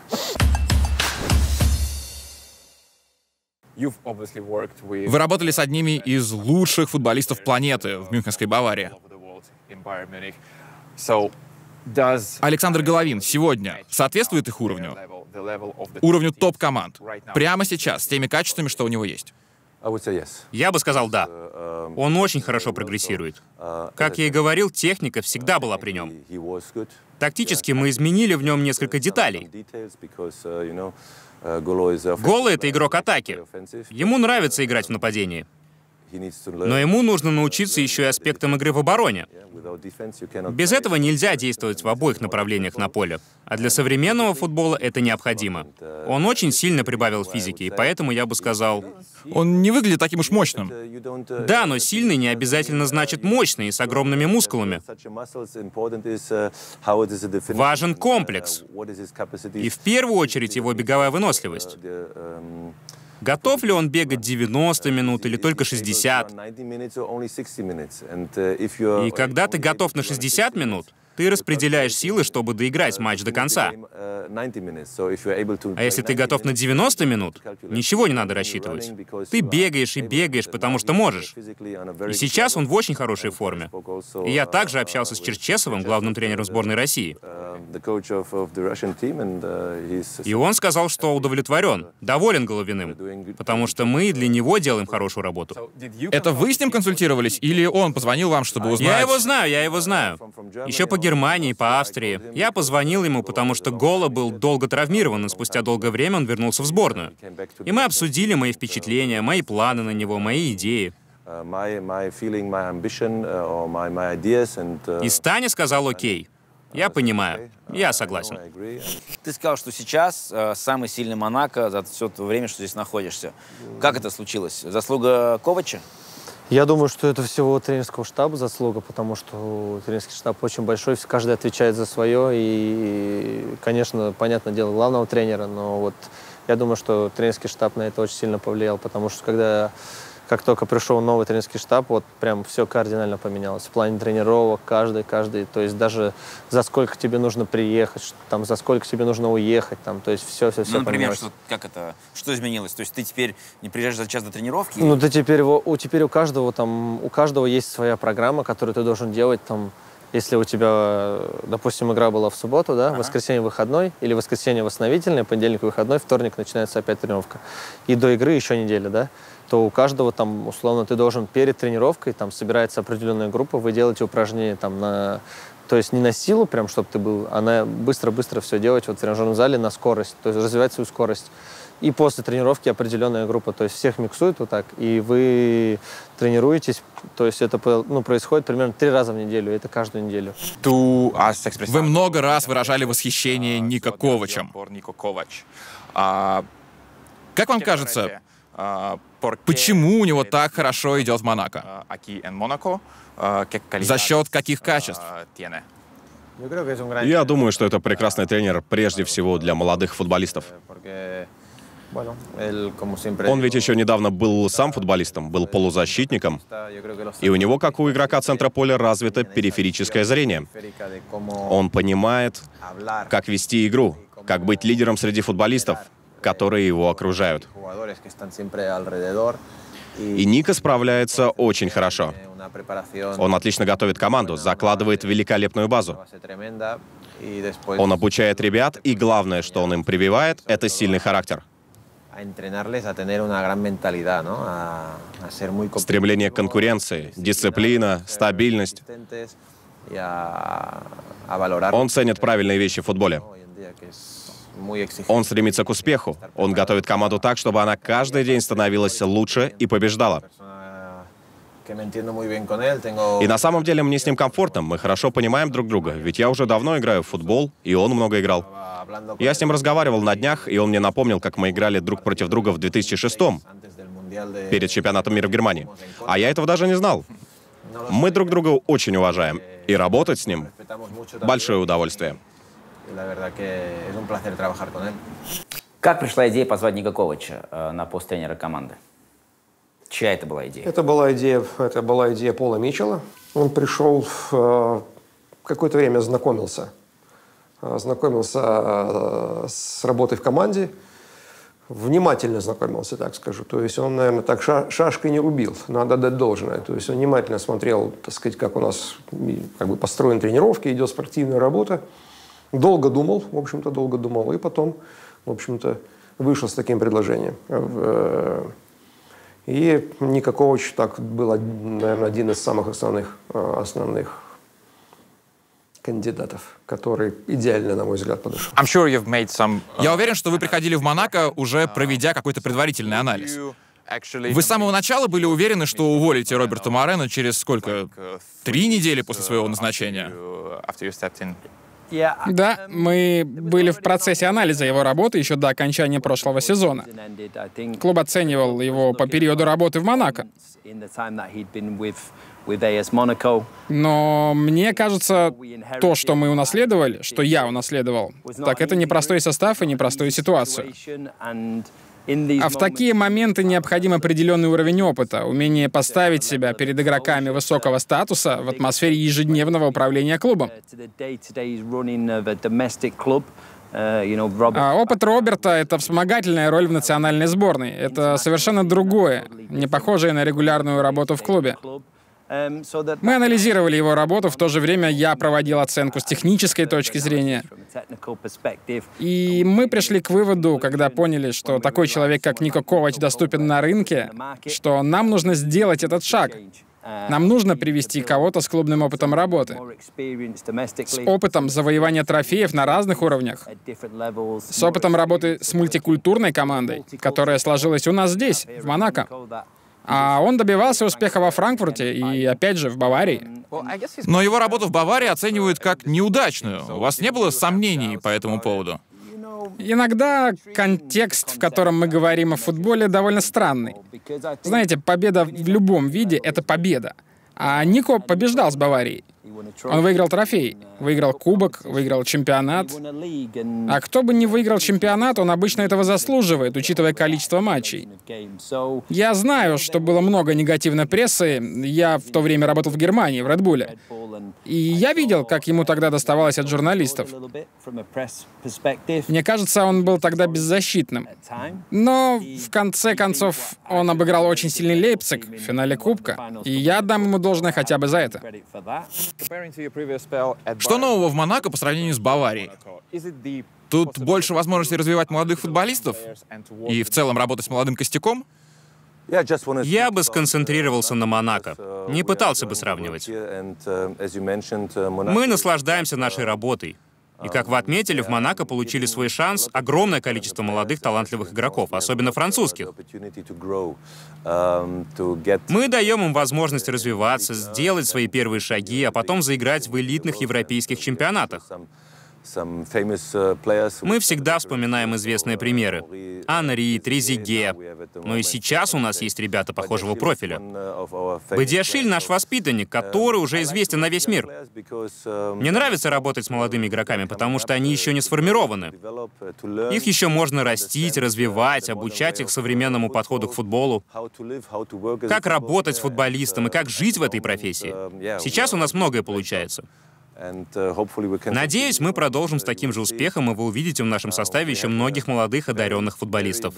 Вы работали с одними из лучших футболистов планеты в мюнхенской Баварии. Александр Головин сегодня соответствует их уровню? Уровню топ-команд? Прямо сейчас, с теми качествами, что у него есть? Я бы сказал «да». Он очень хорошо прогрессирует. Как я и говорил, техника всегда была при нем. Тактически мы изменили в нем несколько деталей. Голы — это игрок атаки. Ему нравится играть в нападении. Но ему нужно научиться еще и аспектам игры в обороне. Без этого нельзя действовать в обоих направлениях на поле. А для современного футбола это необходимо. Он очень сильно прибавил физики, и поэтому я бы сказал... Он не выглядит таким уж мощным. Да, но сильный не обязательно значит мощный и с огромными мускулами. Важен комплекс. И в первую очередь его беговая выносливость. Готов ли он бегать девяносто минут или только шестьдесят? И когда ты готов на шестьдесят минут, ты распределяешь силы, чтобы доиграть матч до конца. А если ты готов на девяносто минут, ничего не надо рассчитывать. Ты бегаешь и бегаешь, потому что можешь. И сейчас он в очень хорошей форме. И я также общался с Черчесовым, главным тренером сборной России. И он сказал, что удовлетворен, доволен Головиным, потому что мы для него делаем хорошую работу. Это вы с ним консультировались, или он позвонил вам, чтобы узнать? Я его знаю, я его знаю. Еще по Германии, по Австрии. Я позвонил ему, потому что Гола был долго травмирован, и спустя долгое время он вернулся в сборную. И мы обсудили мои впечатления, мои планы на него, мои идеи. И Станя сказал «Окей». Я понимаю. Я согласен. Ты сказал, что сейчас э, самый сильный Монако за все то время, что здесь находишься. Как это случилось? Заслуга Ковача? Я думаю, что это всего тренерского штаба заслуга, потому что тренерский штаб очень большой, каждый отвечает за свое, и, конечно, понятное дело, главного тренера, но вот я думаю, что тренерский штаб на это очень сильно повлиял, потому что когда, как только пришел новый тренерский штаб, вот прям все кардинально поменялось в плане тренировок, каждый, каждый, то есть даже за сколько тебе нужно приехать, там, за сколько тебе нужно уехать, там, то есть все, все, все ну, например, поменялось. что, как это, что изменилось? То есть ты теперь не приезжаешь за час до тренировки? Ну, ты теперь, у, теперь у каждого там, у каждого есть своя программа, которую ты должен делать там. Если у тебя, допустим, игра была в субботу, да, ага. воскресенье выходной, или воскресенье восстановительное, понедельник выходной, вторник начинается опять тренировка. И до игры еще неделя, да, то у каждого там, условно, ты должен перед тренировкой, там собирается определенная группа, вы делаете упражнения там на... То есть не на силу, прям, чтобы ты был, а на быстро-быстро все делать вот в тренажерном зале на скорость, то есть развивать свою скорость. И после тренировки определенная группа, то есть всех миксуют вот так, и вы тренируетесь, то есть это ну, происходит примерно три раза в неделю, это каждую неделю. Вы много раз выражали восхищение Нико Ковачем. Как вам кажется, почему у него так хорошо идет в Монако? За счет каких качеств? Я думаю, что это прекрасный тренер прежде всего для молодых футболистов. Он ведь еще недавно был сам футболистом, был полузащитником, и у него, как у игрока центра поля, развито периферическое зрение. Он понимает, как вести игру, как быть лидером среди футболистов, которые его окружают. И Нико справляется очень хорошо. Он отлично готовит команду, закладывает великолепную базу. Он обучает ребят, и главное, что он им прививает, это сильный характер. Стремление к конкуренции, дисциплина, стабильность. Он ценит правильные вещи в футболе. Он стремится к успеху. Он готовит команду так, чтобы она каждый день становилась лучше и побеждала. И на самом деле мне с ним комфортно, мы хорошо понимаем друг друга, ведь я уже давно играю в футбол, и он много играл. Я с ним разговаривал на днях, и он мне напомнил, как мы играли друг против друга в две тысячи шестом, перед чемпионатом мира в Германии. А я этого даже не знал. Мы друг друга очень уважаем, и работать с ним — большое удовольствие. Как пришла идея позвать Нико Ковача э, на пост тренера команды? Чья это была идея? Это была идея, это была идея Пола Митчелла. Он пришел, э, какое-то время знакомился. Э, знакомился э, с работой в команде. Внимательно знакомился, так скажу. То есть он, наверное, так ша шашкой не рубил. Надо дать должное. То есть он внимательно смотрел, так сказать, как у нас как бы построены тренировки, идет спортивная работа. Долго думал, в общем-то, долго думал. И потом, в общем-то, вышел с таким предложением. И Нико Ковач так был, наверное, один из самых основных, основных кандидатов, который идеально, на мой взгляд, подошел. Я уверен, что вы приходили в Монако, уже проведя какой-то предварительный анализ. Вы с самого начала были уверены, что уволите Роберто Морено через сколько? Три недели после своего назначения? Да, мы были в процессе анализа его работы еще до окончания прошлого сезона. Клуб оценивал его по периоду работы в Монако. Но мне кажется, то, что мы унаследовали, что я унаследовал, так это непростой состав и непростую ситуацию. А в такие моменты необходим определенный уровень опыта, умение поставить себя перед игроками высокого статуса в атмосфере ежедневного управления клубом. А опыт Роберта — это вспомогательная роль в национальной сборной. Это совершенно другое, не похожее на регулярную работу в клубе. Мы анализировали его работу, в то же время я проводил оценку с технической точки зрения. И мы пришли к выводу, когда поняли, что такой человек, как Нико Ковач, доступен на рынке, что нам нужно сделать этот шаг. Нам нужно привести кого-то с клубным опытом работы, с опытом завоевания трофеев на разных уровнях, с опытом работы с мультикультурной командой, которая сложилась у нас здесь, в Монако. А он добивался успеха во Франкфурте и, опять же, в Баварии. Но его работу в Баварии оценивают как неудачную. У вас не было сомнений по этому поводу? Иногда контекст, в котором мы говорим о футболе, довольно странный. Знаете, победа в любом виде — это победа. А Нико побеждал с Баварией. Он выиграл трофей, выиграл кубок, выиграл чемпионат. А кто бы не выиграл чемпионат, он обычно этого заслуживает, учитывая количество матчей. Я знаю, что было много негативной прессы. Я в то время работал в Германии, в Red Bull. И я видел, как ему тогда доставалось от журналистов. Мне кажется, он был тогда беззащитным. Но, в конце концов, он обыграл очень сильный Лейпциг в финале Кубка. И я отдам ему должное хотя бы за это. Что нового в Монако по сравнению с Баварией? Тут больше возможностей развивать молодых футболистов и в целом работать с молодым костяком? Я бы сконцентрировался на Монако, не пытался бы сравнивать. Мы наслаждаемся нашей работой. И, как вы отметили, в Монако получили свой шанс огромное количество молодых талантливых игроков, особенно французских. Мы даем им возможность развиваться, сделать свои первые шаги, а потом заиграть в элитных европейских чемпионатах. Мы всегда вспоминаем известные примеры. Анри, Трезиге. Но и сейчас у нас есть ребята похожего профиля. Бадиашиль — наш воспитанник, который уже известен на весь мир. Мне нравится работать с молодыми игроками, потому что они еще не сформированы. Их еще можно растить, развивать, обучать их современному подходу к футболу. Как работать с футболистом и как жить в этой профессии. Сейчас у нас многое получается. Надеюсь, мы продолжим с таким же успехом, и вы увидите в нашем составе еще многих молодых одаренных футболистов.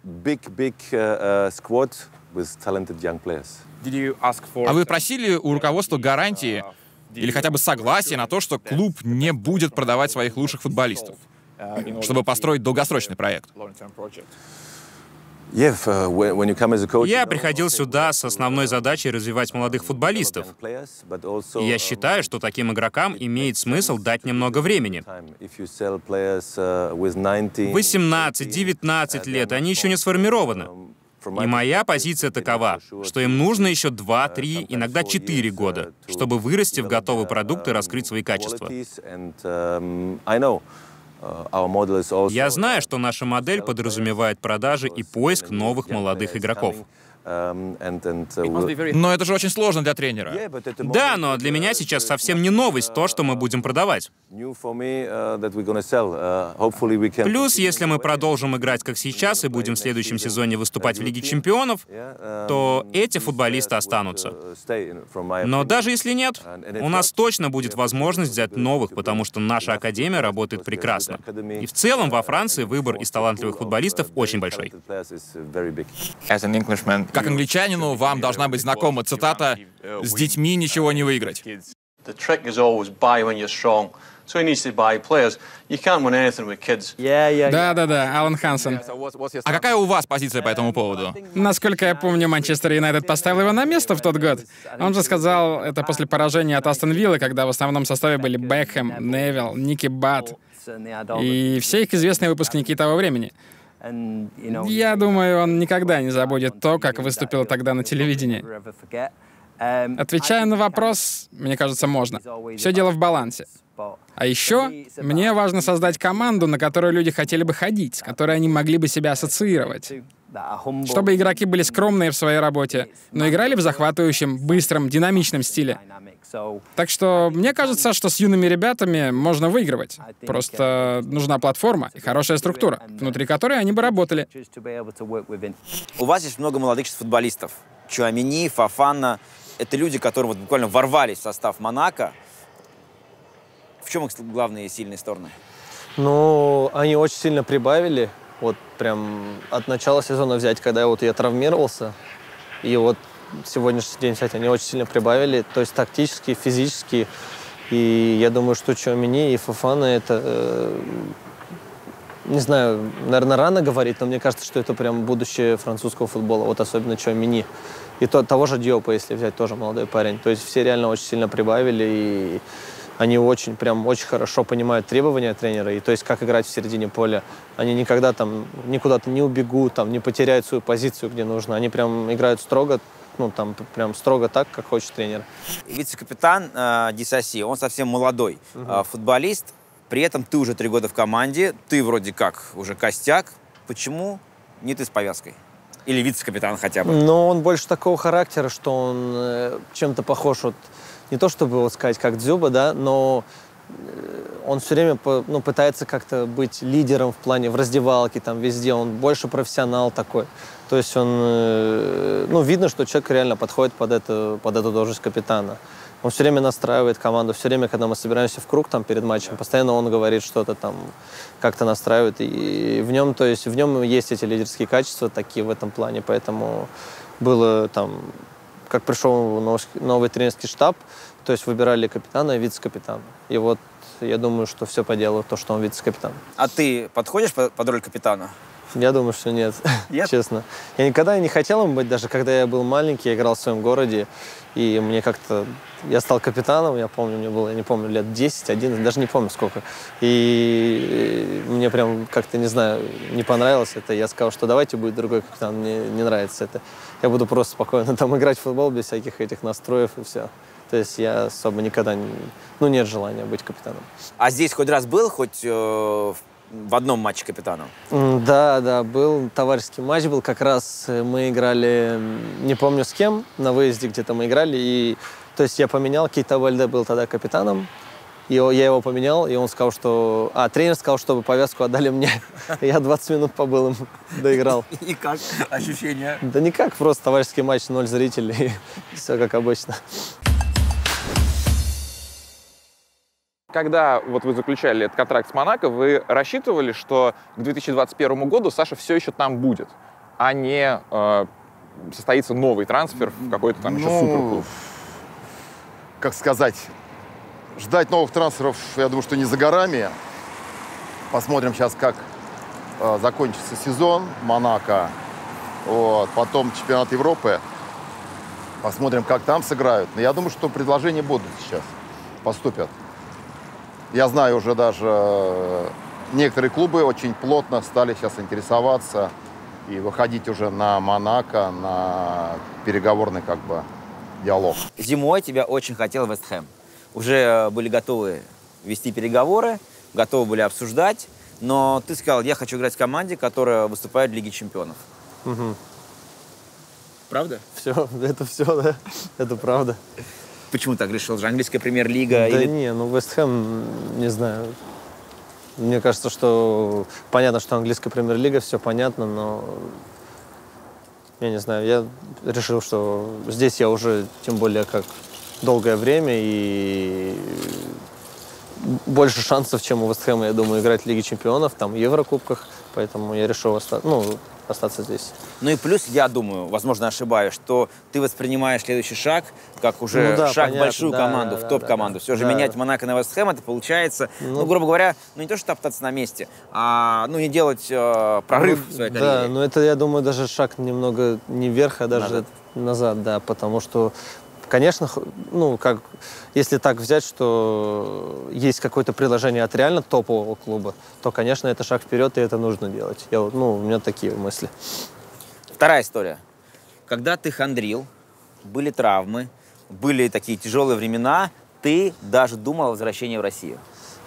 А вы просили у руководства гарантии или хотя бы согласия на то, что клуб не будет продавать своих лучших футболистов, чтобы построить долгосрочный проект? Я приходил сюда с основной задачей развивать молодых футболистов. И я считаю, что таким игрокам имеет смысл дать немного времени. восемнадцать-девятнадцать лет, они еще не сформированы. И моя позиция такова, что им нужно еще два-три, иногда четыре года, чтобы вырасти в готовый продукт и раскрыть свои качества. Я знаю, что наша модель подразумевает продажи и поиск новых молодых игроков. Но это же очень сложно для тренера. Да, но для меня сейчас совсем не новость то, что мы будем продавать. Плюс, если мы продолжим играть как сейчас и будем в следующем сезоне выступать в Лиге Чемпионов, то эти футболисты останутся. Но даже если нет, у нас точно будет возможность взять новых, потому что наша академия работает прекрасно. И в целом во Франции выбор из талантливых футболистов очень большой. Как англичанину, вам должна быть знакома цитата «С детьми ничего не выиграть». Да-да-да, Алан Хансен. А какая у вас позиция по этому поводу? Насколько я помню, Манчестер Юнайтед поставил его на место в тот год. Он же сказал это после поражения от Астон Виллы, когда в основном составе были Бекхэм, Невилл, Ники Бат и все их известные выпускники того времени. Я думаю, он никогда не забудет то, как выступил тогда на телевидении. Отвечая на вопрос, мне кажется, можно. Все дело в балансе. А еще мне важно создать команду, на которую люди хотели бы ходить, с которой они могли бы себя ассоциировать. Чтобы игроки были скромные в своей работе, но играли в захватывающем, быстром, динамичном стиле. Так что мне кажется, что с юными ребятами можно выигрывать. Просто нужна платформа и хорошая структура, внутри которой они бы работали. У вас есть много молодых футболистов. Чуамини, Фофана. Это люди, которые вот буквально ворвались в состав Монако. В чем их главные сильные стороны? Ну, они очень сильно прибавили. Вот прям от начала сезона взять, когда вот я травмировался. И вот сегодняшний день взять, они очень сильно прибавили. То есть тактически, физически. И я думаю, что Чуамини и Фофана это... Э, не знаю, наверное, рано говорить, но мне кажется, что это прям будущее французского футбола. Вот особенно Чуамини. И то, того же Диопа, если взять, тоже молодой парень. То есть все реально очень сильно прибавили. И они очень, прям очень хорошо понимают требования тренера, и то есть как играть в середине поля. Они никогда там никуда-то не убегут, там, не потеряют свою позицию, где нужно. Они прям играют строго, ну, там, прям строго так, как хочет тренер. Вице-капитан э, Дисаси, он совсем молодой угу. э, футболист, при этом ты уже три года в команде, ты вроде как уже костяк. Почему не ты с повязкой? Или вице-капитан хотя бы? Ну, он больше такого характера, что он э, чем-то похож вот, не то чтобы вот сказать, как Дзюба, да, но он все время ну, пытается как-то быть лидером в плане в раздевалке, там везде. Он больше профессионал такой. То есть он, ну, видно, что человек реально подходит под, это, под эту должность капитана. Он все время настраивает команду, все время, когда мы собираемся в круг там перед матчем, постоянно он говорит что-то там, как-то настраивает. И в нем, то есть в нем есть эти лидерские качества такие в этом плане. Поэтому было там... Как пришел новый тренерский штаб, то есть выбирали капитана и вице-капитана. И вот я думаю, что все по делу, то, что он вице-капитан. А ты подходишь под роль капитана? Я думаю, что нет, нет? Честно. Я никогда не хотел им быть, даже когда я был маленький, я играл в своем городе, и мне как-то... Я стал капитаном, я помню, мне было, я не помню, лет десять, одиннадцать, даже не помню сколько. И мне прям как-то, не знаю, не понравилось это. Я сказал, что давайте будет другой капитан, мне не нравится это. Я буду просто спокойно там играть в футбол без всяких этих настроев и все. То есть я особо никогда не... Ну, нет желания быть капитаном. А здесь хоть раз был, хоть э, в одном матче капитаном? Да, да, был. Товарищеский матч был. Как раз мы играли, не помню с кем, на выезде где-то мы играли. И, то есть я поменял, Кейта Вальде был тогда капитаном. И я его поменял, и он сказал, что... А, тренер сказал, чтобы повязку отдали мне. Я двадцать минут побыл им, доиграл. И как ощущения? Да никак, просто товарищеский матч, ноль зрителей. Все как обычно. Когда вот вы заключали этот контракт с Монако, вы рассчитывали, что к две тысячи двадцать первому году Саша все еще там будет, а не э, состоится новый трансфер в какой-то там еще ну, суперклуб? Как сказать, ждать новых трансферов, я думаю, что не за горами. Посмотрим сейчас, как э, закончится сезон Монако, вот, потом чемпионат Европы. Посмотрим, как там сыграют. Но я думаю, что предложения будут сейчас, поступят. Я знаю уже даже, некоторые клубы очень плотно стали сейчас интересоваться и выходить уже на Монако, на переговорный как бы диалог. Зимой тебя очень хотел Вест Хэм. Уже были готовы вести переговоры, готовы были обсуждать, но ты сказал, я хочу играть в команде, которая выступает в Лиге чемпионов. Угу. Правда? Все, это все, да, это правда. Почему так решил? Же английская премьер-лига? Да или... не, ну Вест Хэм, не знаю. Мне кажется, что понятно, что английская премьер-лига, все понятно, но я не знаю, я решил, что здесь я уже, тем более, как долгое время, и больше шансов, чем у Вест Хэма, я думаю, играть в Лиге чемпионов, там, в Еврокубках, поэтому я решил остаться, ну, остаться здесь. Ну и плюс, я думаю, возможно, ошибаюсь, что ты воспринимаешь следующий шаг как уже ну, да, шаг понятно, в большую да, команду, да, в топ-команду. да, Все же да, менять да. Монако на Вест Хэм, это получается, ну, ну, грубо говоря, ну не то, что топтаться на месте, а ну не делать э, прорыв ну, в своей да, карьере. Да, но это, я думаю, даже шаг немного не вверх, а даже назад, назад да, потому что Конечно, ну, как, если так взять, что есть какое-то предложение от реально топового клуба, то, конечно, это шаг вперед, и это нужно делать. Я, ну, у меня такие мысли. Вторая история. Когда ты хандрил, были травмы, были такие тяжелые времена, ты даже думал о возвращении в Россию?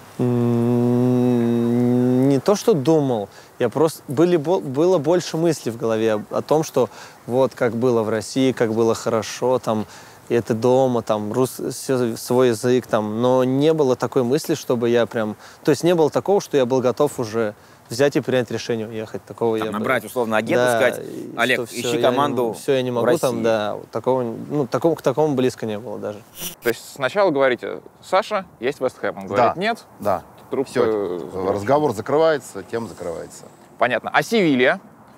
Не то, что думал, я просто... Были, было больше мыслей в голове о, о том, что вот как было в России, как было хорошо, там, это дома, там, рус, свой язык, там, но не было такой мысли, чтобы я прям... То есть не было такого, что я был готов уже взять и принять решение уехать. Такого там, я набрать, бы... условно, агента, да, сказать, Олег, все, ищи я команду не, Все, я не могу, там, да, такого, ну, такого, к такому близко не было даже. То есть сначала говорите, Саша, есть Вест Хэм, он говорит, Да. нет? Да. Труп, Все, э, разговор закрывается, тема закрывается. Понятно. А Севилья?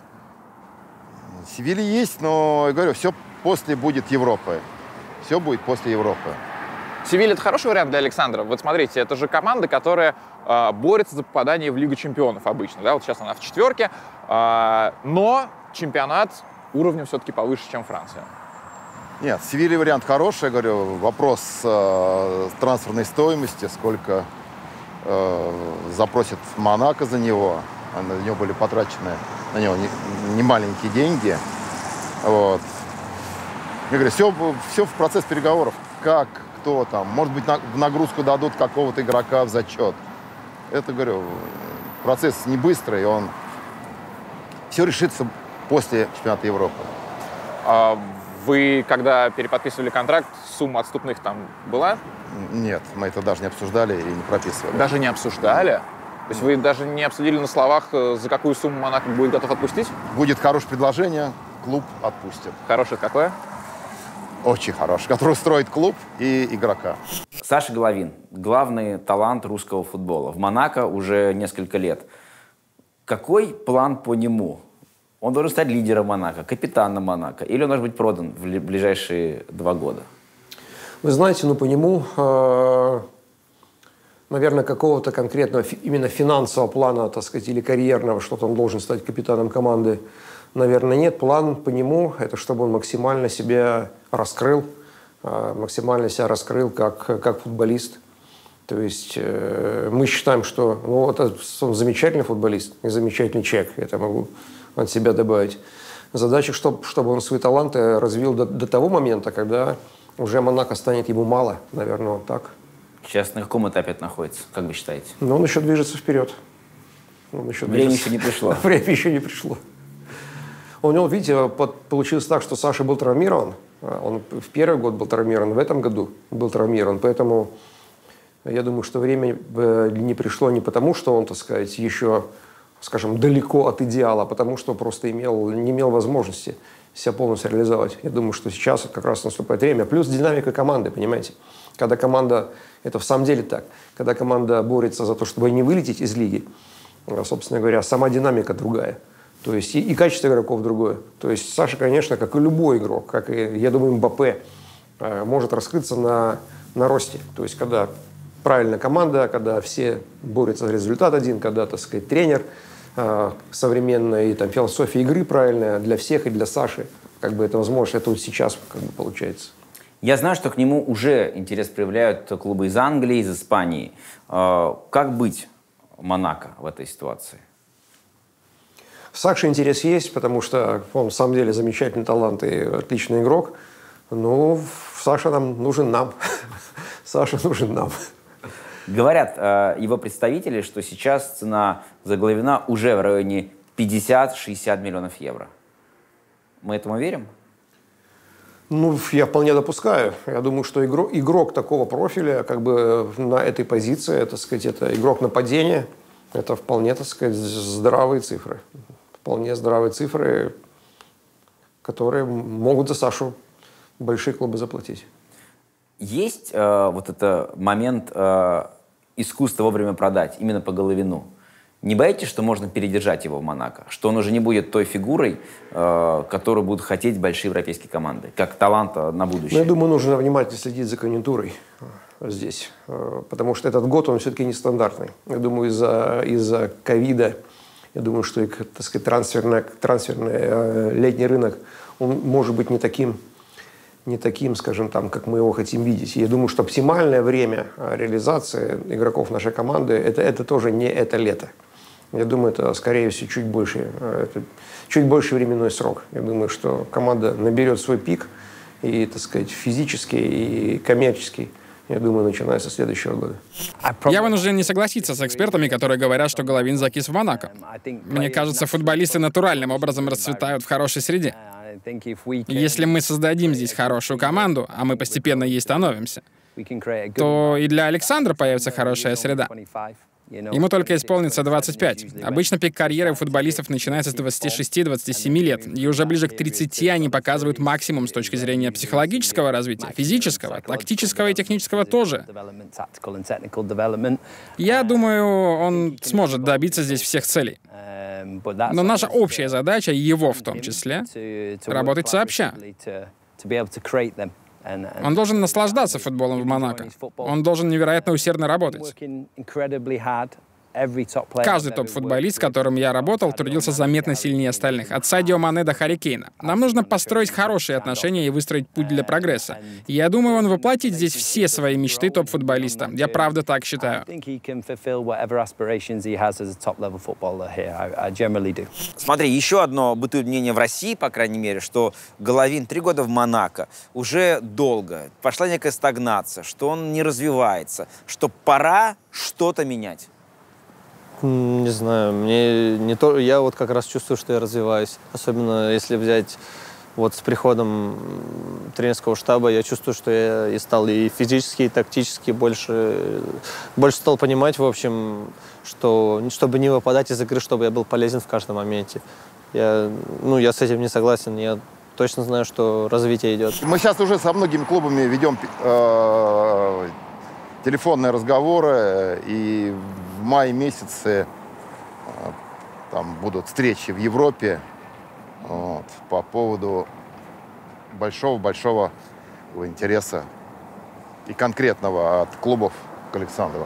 Севилья есть, но, я говорю, все после будет Европы. Все будет после Европы. Севилья — это хороший вариант для Александра. Вот смотрите, это же команда, которая э, борется за попадание в Лигу чемпионов обычно. Да? Вот сейчас она в четверке, э, но чемпионат уровнем все-таки повыше, чем Франция. Нет, Севилья вариант хороший, я говорю, вопрос э, трансферной стоимости, сколько э, запросит Монако за него. На него были потрачены на него немаленькие не деньги. Вот. Я говорю, все, все в процесс переговоров. Как, кто там, может быть, на, в нагрузку дадут какого-то игрока в зачет. Это, говорю, процесс не быстрый, он все решится после чемпионата Европы. А вы, когда переподписывали контракт, сумма отступных там была? Нет, мы это даже не обсуждали и не прописывали. Даже не обсуждали? То есть вы даже не обсудили на словах, за какую сумму Монако будет готов отпустить? Будет хорошее предложение, клуб отпустит. Хорошее какое? Очень хороший, который устроит клуб и игрока. Саша Головин, главный талант русского футбола. В Монако уже несколько лет. Какой план по нему? Он должен стать лидером Монако, капитаном Монако, или он должен быть продан в ближайшие два года? Вы знаете, ну по нему, э, наверное, какого-то конкретного именно финансового плана, так сказать, или карьерного, что он должен стать капитаном команды, наверное, нет. План по нему – это чтобы он максимально себя раскрыл, э, максимально себя раскрыл как, как футболист. То есть э, мы считаем, что ну, это, он замечательный футболист и замечательный человек, это могу от себя добавить. Задача, чтобы, чтобы он свои таланты развил до, до того момента, когда уже Монако станет ему мало, наверное, вот так. Сейчас на каком этапе это находится, как вы считаете? Но он еще движется вперед. Он еще Время движется. еще не пришло. Время еще не пришло. У него, видите, получилось так, что Саша был травмирован. Он в первый год был травмирован, в этом году был травмирован. Поэтому я думаю, что время не пришло не потому, что он, так сказать, еще, скажем, далеко от идеала, а потому что просто имел, не имел возможности себя полностью реализовать. Я думаю, что сейчас как раз наступает время. Плюс динамика команды, понимаете? Когда команда, это в самом деле так, когда команда борется за то, чтобы не вылететь из лиги, собственно говоря, сама динамика другая. То есть и, и качество игроков другое. То есть Саша, конечно, как и любой игрок, как и, я думаю, Мбаппе, может раскрыться на, на росте. То есть когда правильная команда, когда все борются за результат один, когда, так сказать, тренер э, современный, и там философия игры правильная для всех и для Саши, как бы это возможно, это вот сейчас как бы получается. Я знаю, что к нему уже интерес проявляют клубы из Англии, из Испании. Э, как быть Монако в этой ситуации? Саше интерес есть, потому что он, на самом деле, замечательный талант и отличный игрок. Но Саша нам нужен нам. Саша нужен нам. Говорят э, его представители, что сейчас цена за Головина уже в районе пятьдесят-шестьдесят миллионов евро. Мы этому верим? Ну, я вполне допускаю. Я думаю, что игрок, игрок такого профиля, как бы на этой позиции, это, так сказать, это игрок нападения, это вполне, так сказать, здравые цифры. Вполне здравые цифры, которые могут за Сашу большие клубы заплатить. Есть э, вот этот момент э, искусства вовремя продать, именно по Головину. Не боитесь, что можно передержать его в Монако? Что он уже не будет той фигурой, э, которую будут хотеть большие европейские команды, как таланта на будущее? Ну, я думаю, нужно внимательно следить за конъюнктурой здесь, э, потому что этот год, он все-таки нестандартный. Я думаю, из-за из-за ковида, я думаю, что, так сказать, трансферный, трансферный э, летний рынок, он может быть не таким, не таким, скажем, там, как мы его хотим видеть. И я думаю, что оптимальное время реализации игроков нашей команды это, это тоже не это лето. Я думаю, это, скорее всего, чуть больше, это чуть больше временной срок. Я думаю, что команда наберет свой пик, и, так сказать, физический, и коммерческий, я думаю, начиная со следующего года. Я вынужден не согласиться с экспертами, которые говорят, что Головин закис в Монако. Мне кажется, футболисты натуральным образом расцветают в хорошей среде. Если мы создадим здесь хорошую команду, а мы постепенно ей становимся, то и для Александра появится хорошая среда. Ему только исполнится двадцать пять. Обычно пик карьеры у футболистов начинается с двадцати шести — двадцати семи лет, и уже ближе к тридцати они показывают максимум с точки зрения психологического развития, физического, тактического и технического тоже. Я думаю, он сможет добиться здесь всех целей. Но наша общая задача, его в том числе, работать сообща. Он должен наслаждаться футболом в Монако. Он должен невероятно усердно работать. Каждый топ-футболист, с которым я работал, трудился заметно сильнее остальных, от Садио Мане до Харри Кейна. Нам нужно построить хорошие отношения и выстроить путь для прогресса. И я думаю, он воплотит здесь все свои мечты топ-футболиста. Я правда так считаю. Смотри, еще одно бытует мнение в России, по крайней мере, что Головин три года в Монако, уже долго, пошла некая стагнация, что он не развивается, что пора что-то менять. Не знаю, мне не то, я вот как раз чувствую, что я развиваюсь. Особенно если взять вот с приходом тренерского штаба, я чувствую, что я и стал и физически, и тактически больше, больше стал понимать, в общем, что чтобы не выпадать из игры, чтобы я был полезен в каждом моменте. Я, ну, я с этим не согласен, я точно знаю, что развитие идет. Мы сейчас уже со многими клубами ведем э, телефонные разговоры, и в мае месяце там будут встречи в Европе вот, по поводу большого-большого интереса и конкретного от клубов к Александру.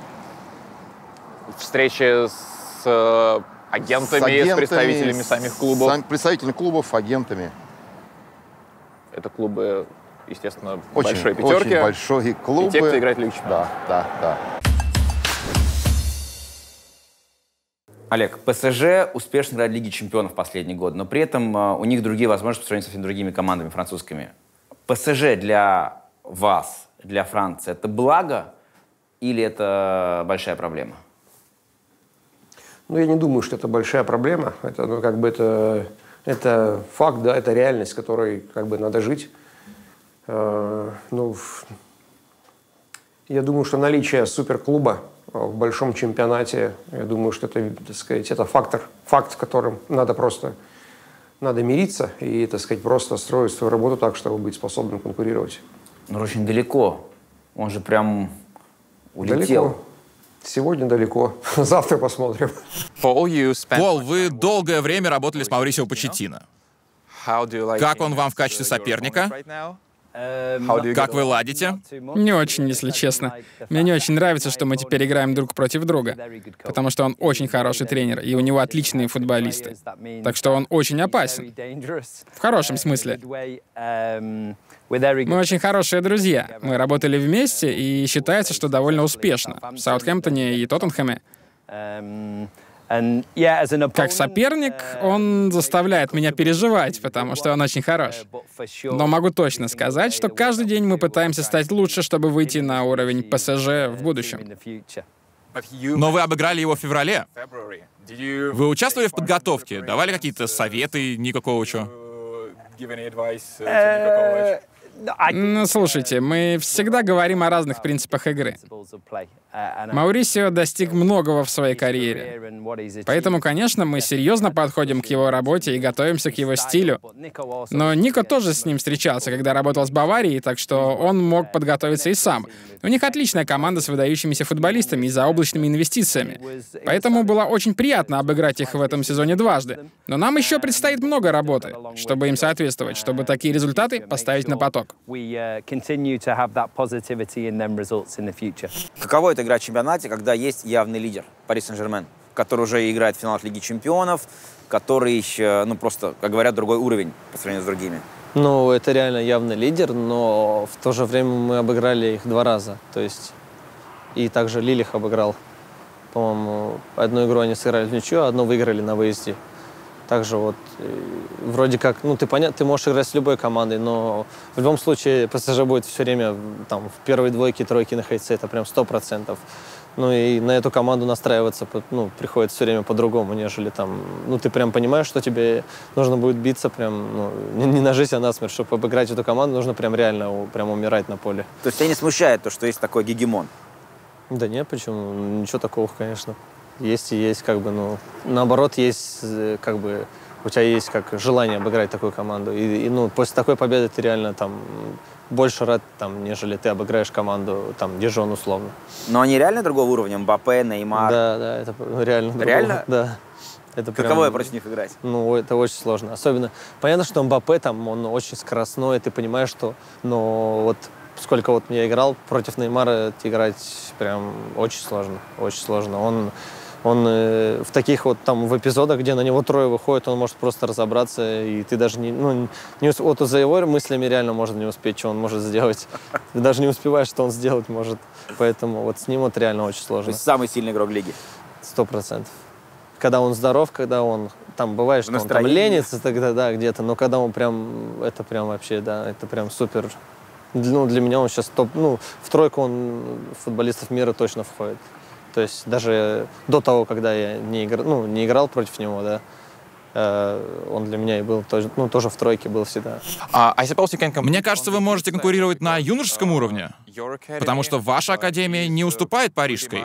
Встречи с агентами, с, агентами, с представителями самих клубов? С представителями клубов, агентами. Это клубы, естественно, очень, большой пятерки. Очень большие клубы. И те, кто играет в Лигу Чемпионов. Да, да, да. Олег, ПСЖ успешно играет в Лиге Чемпионов в последний год, но при этом uh, у них другие возможности по сравнению со всеми другими командами французскими. ПСЖ для вас, для Франции, это благо или это большая проблема? Ну, я не думаю, что это большая проблема. Это, ну, как бы это, это факт, да, это реальность, с которой как бы надо жить. Uh, ну, я думаю, что наличие суперклуба в большом чемпионате, я думаю, что это, так сказать, это фактор, факт, с которым надо просто надо мириться и, так сказать, просто строить свою работу так, чтобы быть способным конкурировать. Но очень далеко. Он же прям улетел. Далеко. Сегодня далеко. Завтра посмотрим. Пол, вы долгое время работали с Маурисио Почеттино. Как он вам в качестве соперника? Как вы ладите? Не очень, если честно. Мне не очень нравится, что мы теперь играем друг против друга, потому что он очень хороший тренер, и у него отличные футболисты. Так что он очень опасен. В хорошем смысле. Мы очень хорошие друзья. Мы работали вместе, и считается, что довольно успешно. В Саутгемптоне и Тоттенхэме. Как соперник, он заставляет меня переживать, потому что он очень хорош. Но могу точно сказать, что каждый день мы пытаемся стать лучше, чтобы выйти на уровень ПСЖ в будущем. Но вы обыграли его в феврале. Вы участвовали в подготовке? Давали какие-то советы Нико Коучу? Ну, слушайте, мы всегда говорим о разных принципах игры. Маурисио достиг многого в своей карьере. Поэтому, конечно, мы серьезно подходим к его работе и готовимся к его стилю. Но Нико тоже с ним встречался, когда работал с Баварией, так что он мог подготовиться и сам. У них отличная команда с выдающимися футболистами и заоблачными инвестициями. Поэтому было очень приятно обыграть их в этом сезоне дважды. Но нам еще предстоит много работы, чтобы им соответствовать, чтобы такие результаты поставить на поток. Каково это играть в чемпионате, когда есть явный лидер Пари Сен-Жермен, который уже играет в финалах Лиги Чемпионов, который, ну просто, как говорят, другой уровень по сравнению с другими? Ну, это реально явный лидер, но в то же время мы обыграли их два раза. То есть и также Лиль их обыграл. По-моему, одну игру они сыграли в ничью, а одну выиграли на выезде. Также вот вроде как, ну ты понятно, ты можешь играть с любой командой, но в любом случае ПСЖ будет все время там в первой двойке, тройке находиться, это прям сто процентов. Ну и на эту команду настраиваться, ну, приходится все время по-другому, нежели там, ну ты прям понимаешь, что тебе нужно будет биться прям, ну, не на жизнь, а на смерть, чтобы обыграть эту команду, нужно прям реально прям умирать на поле. То есть тебя не смущает то, что есть такой гегемон? Да нет, почему? Ничего такого, конечно. Есть и есть, как бы, ну, наоборот, есть, как бы, у тебя есть как желание обыграть такую команду. И, и ну, после такой победы ты реально там больше рад, там, нежели ты обыграешь команду, там, Дижон, условно. Но они реально другого уровня? Мбаппе, Неймар? Да, да, это реально другого. Реально? Да. Это Каково прям, против них играть? Ну, это очень сложно. Особенно, понятно, что Мбаппе там, он очень скоростной, ты понимаешь, что, но вот сколько вот я играл против Неймара, играть прям очень сложно, очень сложно. Он, он э, в таких вот там в эпизодах, где на него трое выходит, он может просто разобраться, и ты даже не, ну, не вот за его мыслями реально можно не успеть, что он может сделать. Ты даже не успеваешь, что он сделать может. Поэтому вот с ним вот реально очень сложно. То есть самый сильный игрок лиги? Сто процентов. Когда он здоров, когда он там бывает, что он там ленится тогда, да, где-то, но когда он прям, это прям вообще, да, это прям супер. Ну, для меня он сейчас топ, ну, в тройку он футболистов мира точно входит. То есть даже до того, когда я не играл, ну, не играл против него, да, он для меня и был тоже, ну, тоже в тройке был всегда. Мне кажется, вы можете конкурировать на юношеском уровне, потому что ваша академия не уступает парижской.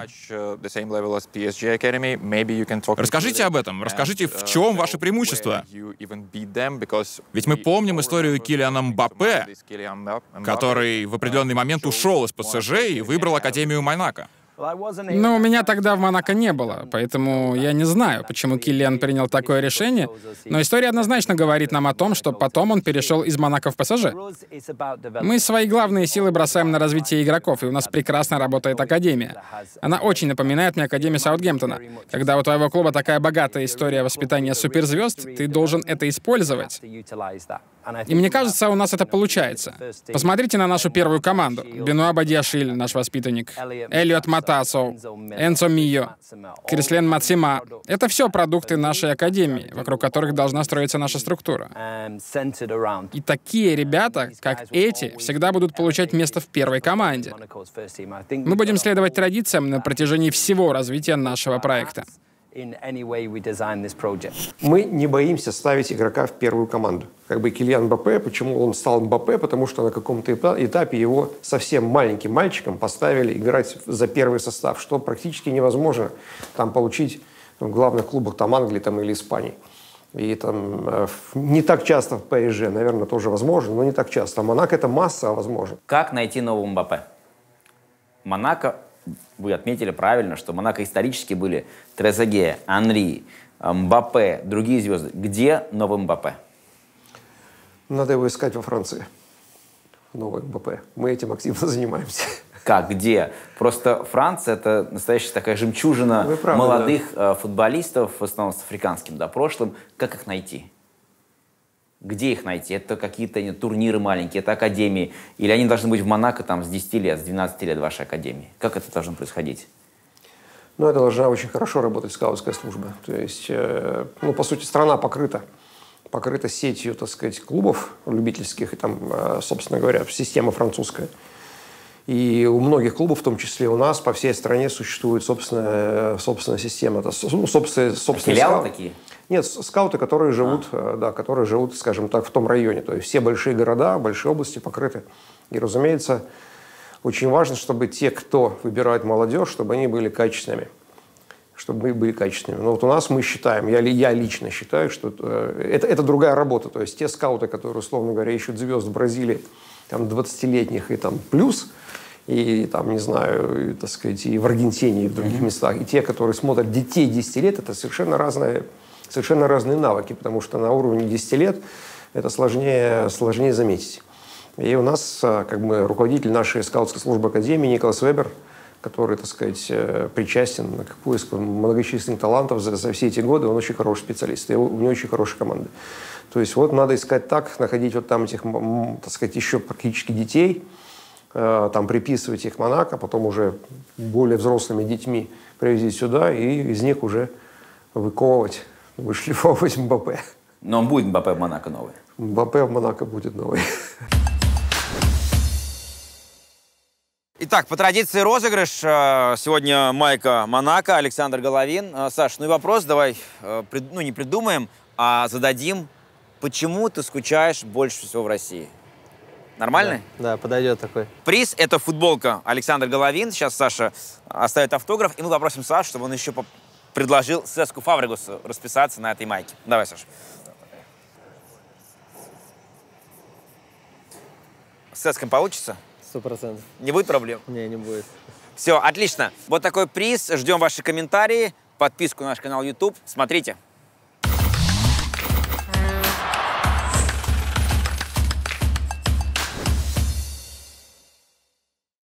Расскажите об этом, расскажите, в чем ваше преимущество. Ведь мы помним историю Килиана Мбаппе, который в определенный момент ушел из ПСЖ и выбрал Академию Монако. Но у меня тогда в Монако не было, поэтому я не знаю, почему Киллиан принял такое решение, но история однозначно говорит нам о том, что потом он перешел из Монако в ПСЖ. Мы свои главные силы бросаем на развитие игроков, и у нас прекрасно работает Академия. Она очень напоминает мне Академию Саутгемптона. Когда у твоего клуба такая богатая история воспитания суперзвезд, ты должен это использовать. И мне кажется, у нас это получается. Посмотрите на нашу первую команду. Бенуа Бадиашиль, наш воспитанник, Элиот Матасо, Энцо Мио, Крислен Мацима. Это все продукты нашей академии, вокруг которых должна строиться наша структура. И такие ребята, как эти, всегда будут получать место в первой команде. Мы будем следовать традициям на протяжении всего развития нашего проекта. Мы не боимся ставить игрока в первую команду. Как бы Килиан Мбаппе, почему он стал Мбаппе? Потому что на каком-то этапе его совсем маленьким мальчиком поставили играть за первый состав, что практически невозможно там получить в главных клубах там, Англии там, или Испании. И там не так часто в ПСЖ, наверное, тоже возможно, но не так часто. А Монако — это масса возможно. Как найти нового Мбаппе? Монако, вы отметили правильно, что Монако исторически были Трезеге, Анри, Мбаппе, другие звезды. Где новый Мбаппе? Надо его искать во Франции. Новый Мбаппе. Мы этим активно занимаемся. Как? Где? Просто Франция — это настоящая такая жемчужина правы, молодых да. футболистов, в основном с африканским да, прошлым. Как их найти? Где их найти? Это какие-то не, турниры маленькие, это академии? Или они должны быть в Монако там, с десяти лет, с двенадцати лет вашей академии? Как это должно происходить? Ну, это должна очень хорошо работать скаутская служба. То есть, э, ну, по сути, страна покрыта. покрыта сетью, так сказать, клубов любительских, и там, э, собственно говоря, система французская. И у многих клубов, в том числе у нас, по всей стране существует собственная, собственная система. Это, ну, собственная, собственная филиалы такие? Нет, скауты, которые живут, а. да, которые живут, скажем так, в том районе. То есть все большие города, большие области покрыты. И, разумеется, очень важно, чтобы те, кто выбирает молодежь, чтобы они были качественными. Чтобы мы были качественными. Но вот у нас мы считаем, я, я лично считаю, что это, это другая работа. То есть те скауты, которые, условно говоря, ищут звезд в Бразилии, там, двадцатилетних и там плюс, и там, не знаю, и, так сказать, и в Аргентине, и в других mm-hmm. местах, и те, которые смотрят детей десяти лет, это совершенно разные, совершенно разные навыки, потому что на уровне десяти лет это сложнее, сложнее заметить. И у нас, как бы, руководитель нашей скаутской службы Академии Николас Вебер, который, так сказать, причастен к поиску многочисленных талантов за, за все эти годы. Он очень хороший специалист, и у него очень хорошая команда. То есть вот надо искать так, находить вот там этих, так сказать, еще практически детей, там приписывать их Монако, потом уже более взрослыми детьми привезти сюда и из них уже выковывать, вышлифовывать Мбаппе. Но он будет Мбаппе в Монако новый? Мбаппе в Монако будет новый. Итак, по традиции розыгрыш. Сегодня майка Монако, Александр Головин. Саш, ну и вопрос давай, ну не придумаем, а зададим. Почему ты скучаешь больше всего в России? Нормальный? Да, да, подойдет такой. Приз — это футболка Александр Головин. Сейчас Саша оставит автограф, и мы попросим Сашу, чтобы он еще предложил Сеску Фабрегасу расписаться на этой майке. Давай, Саша. С Сеском получится? Сто процентов. Не будет проблем? Не, не будет. Все, отлично. Вот такой приз. Ждем ваши комментарии, подписку на наш канал YouTube. Смотрите.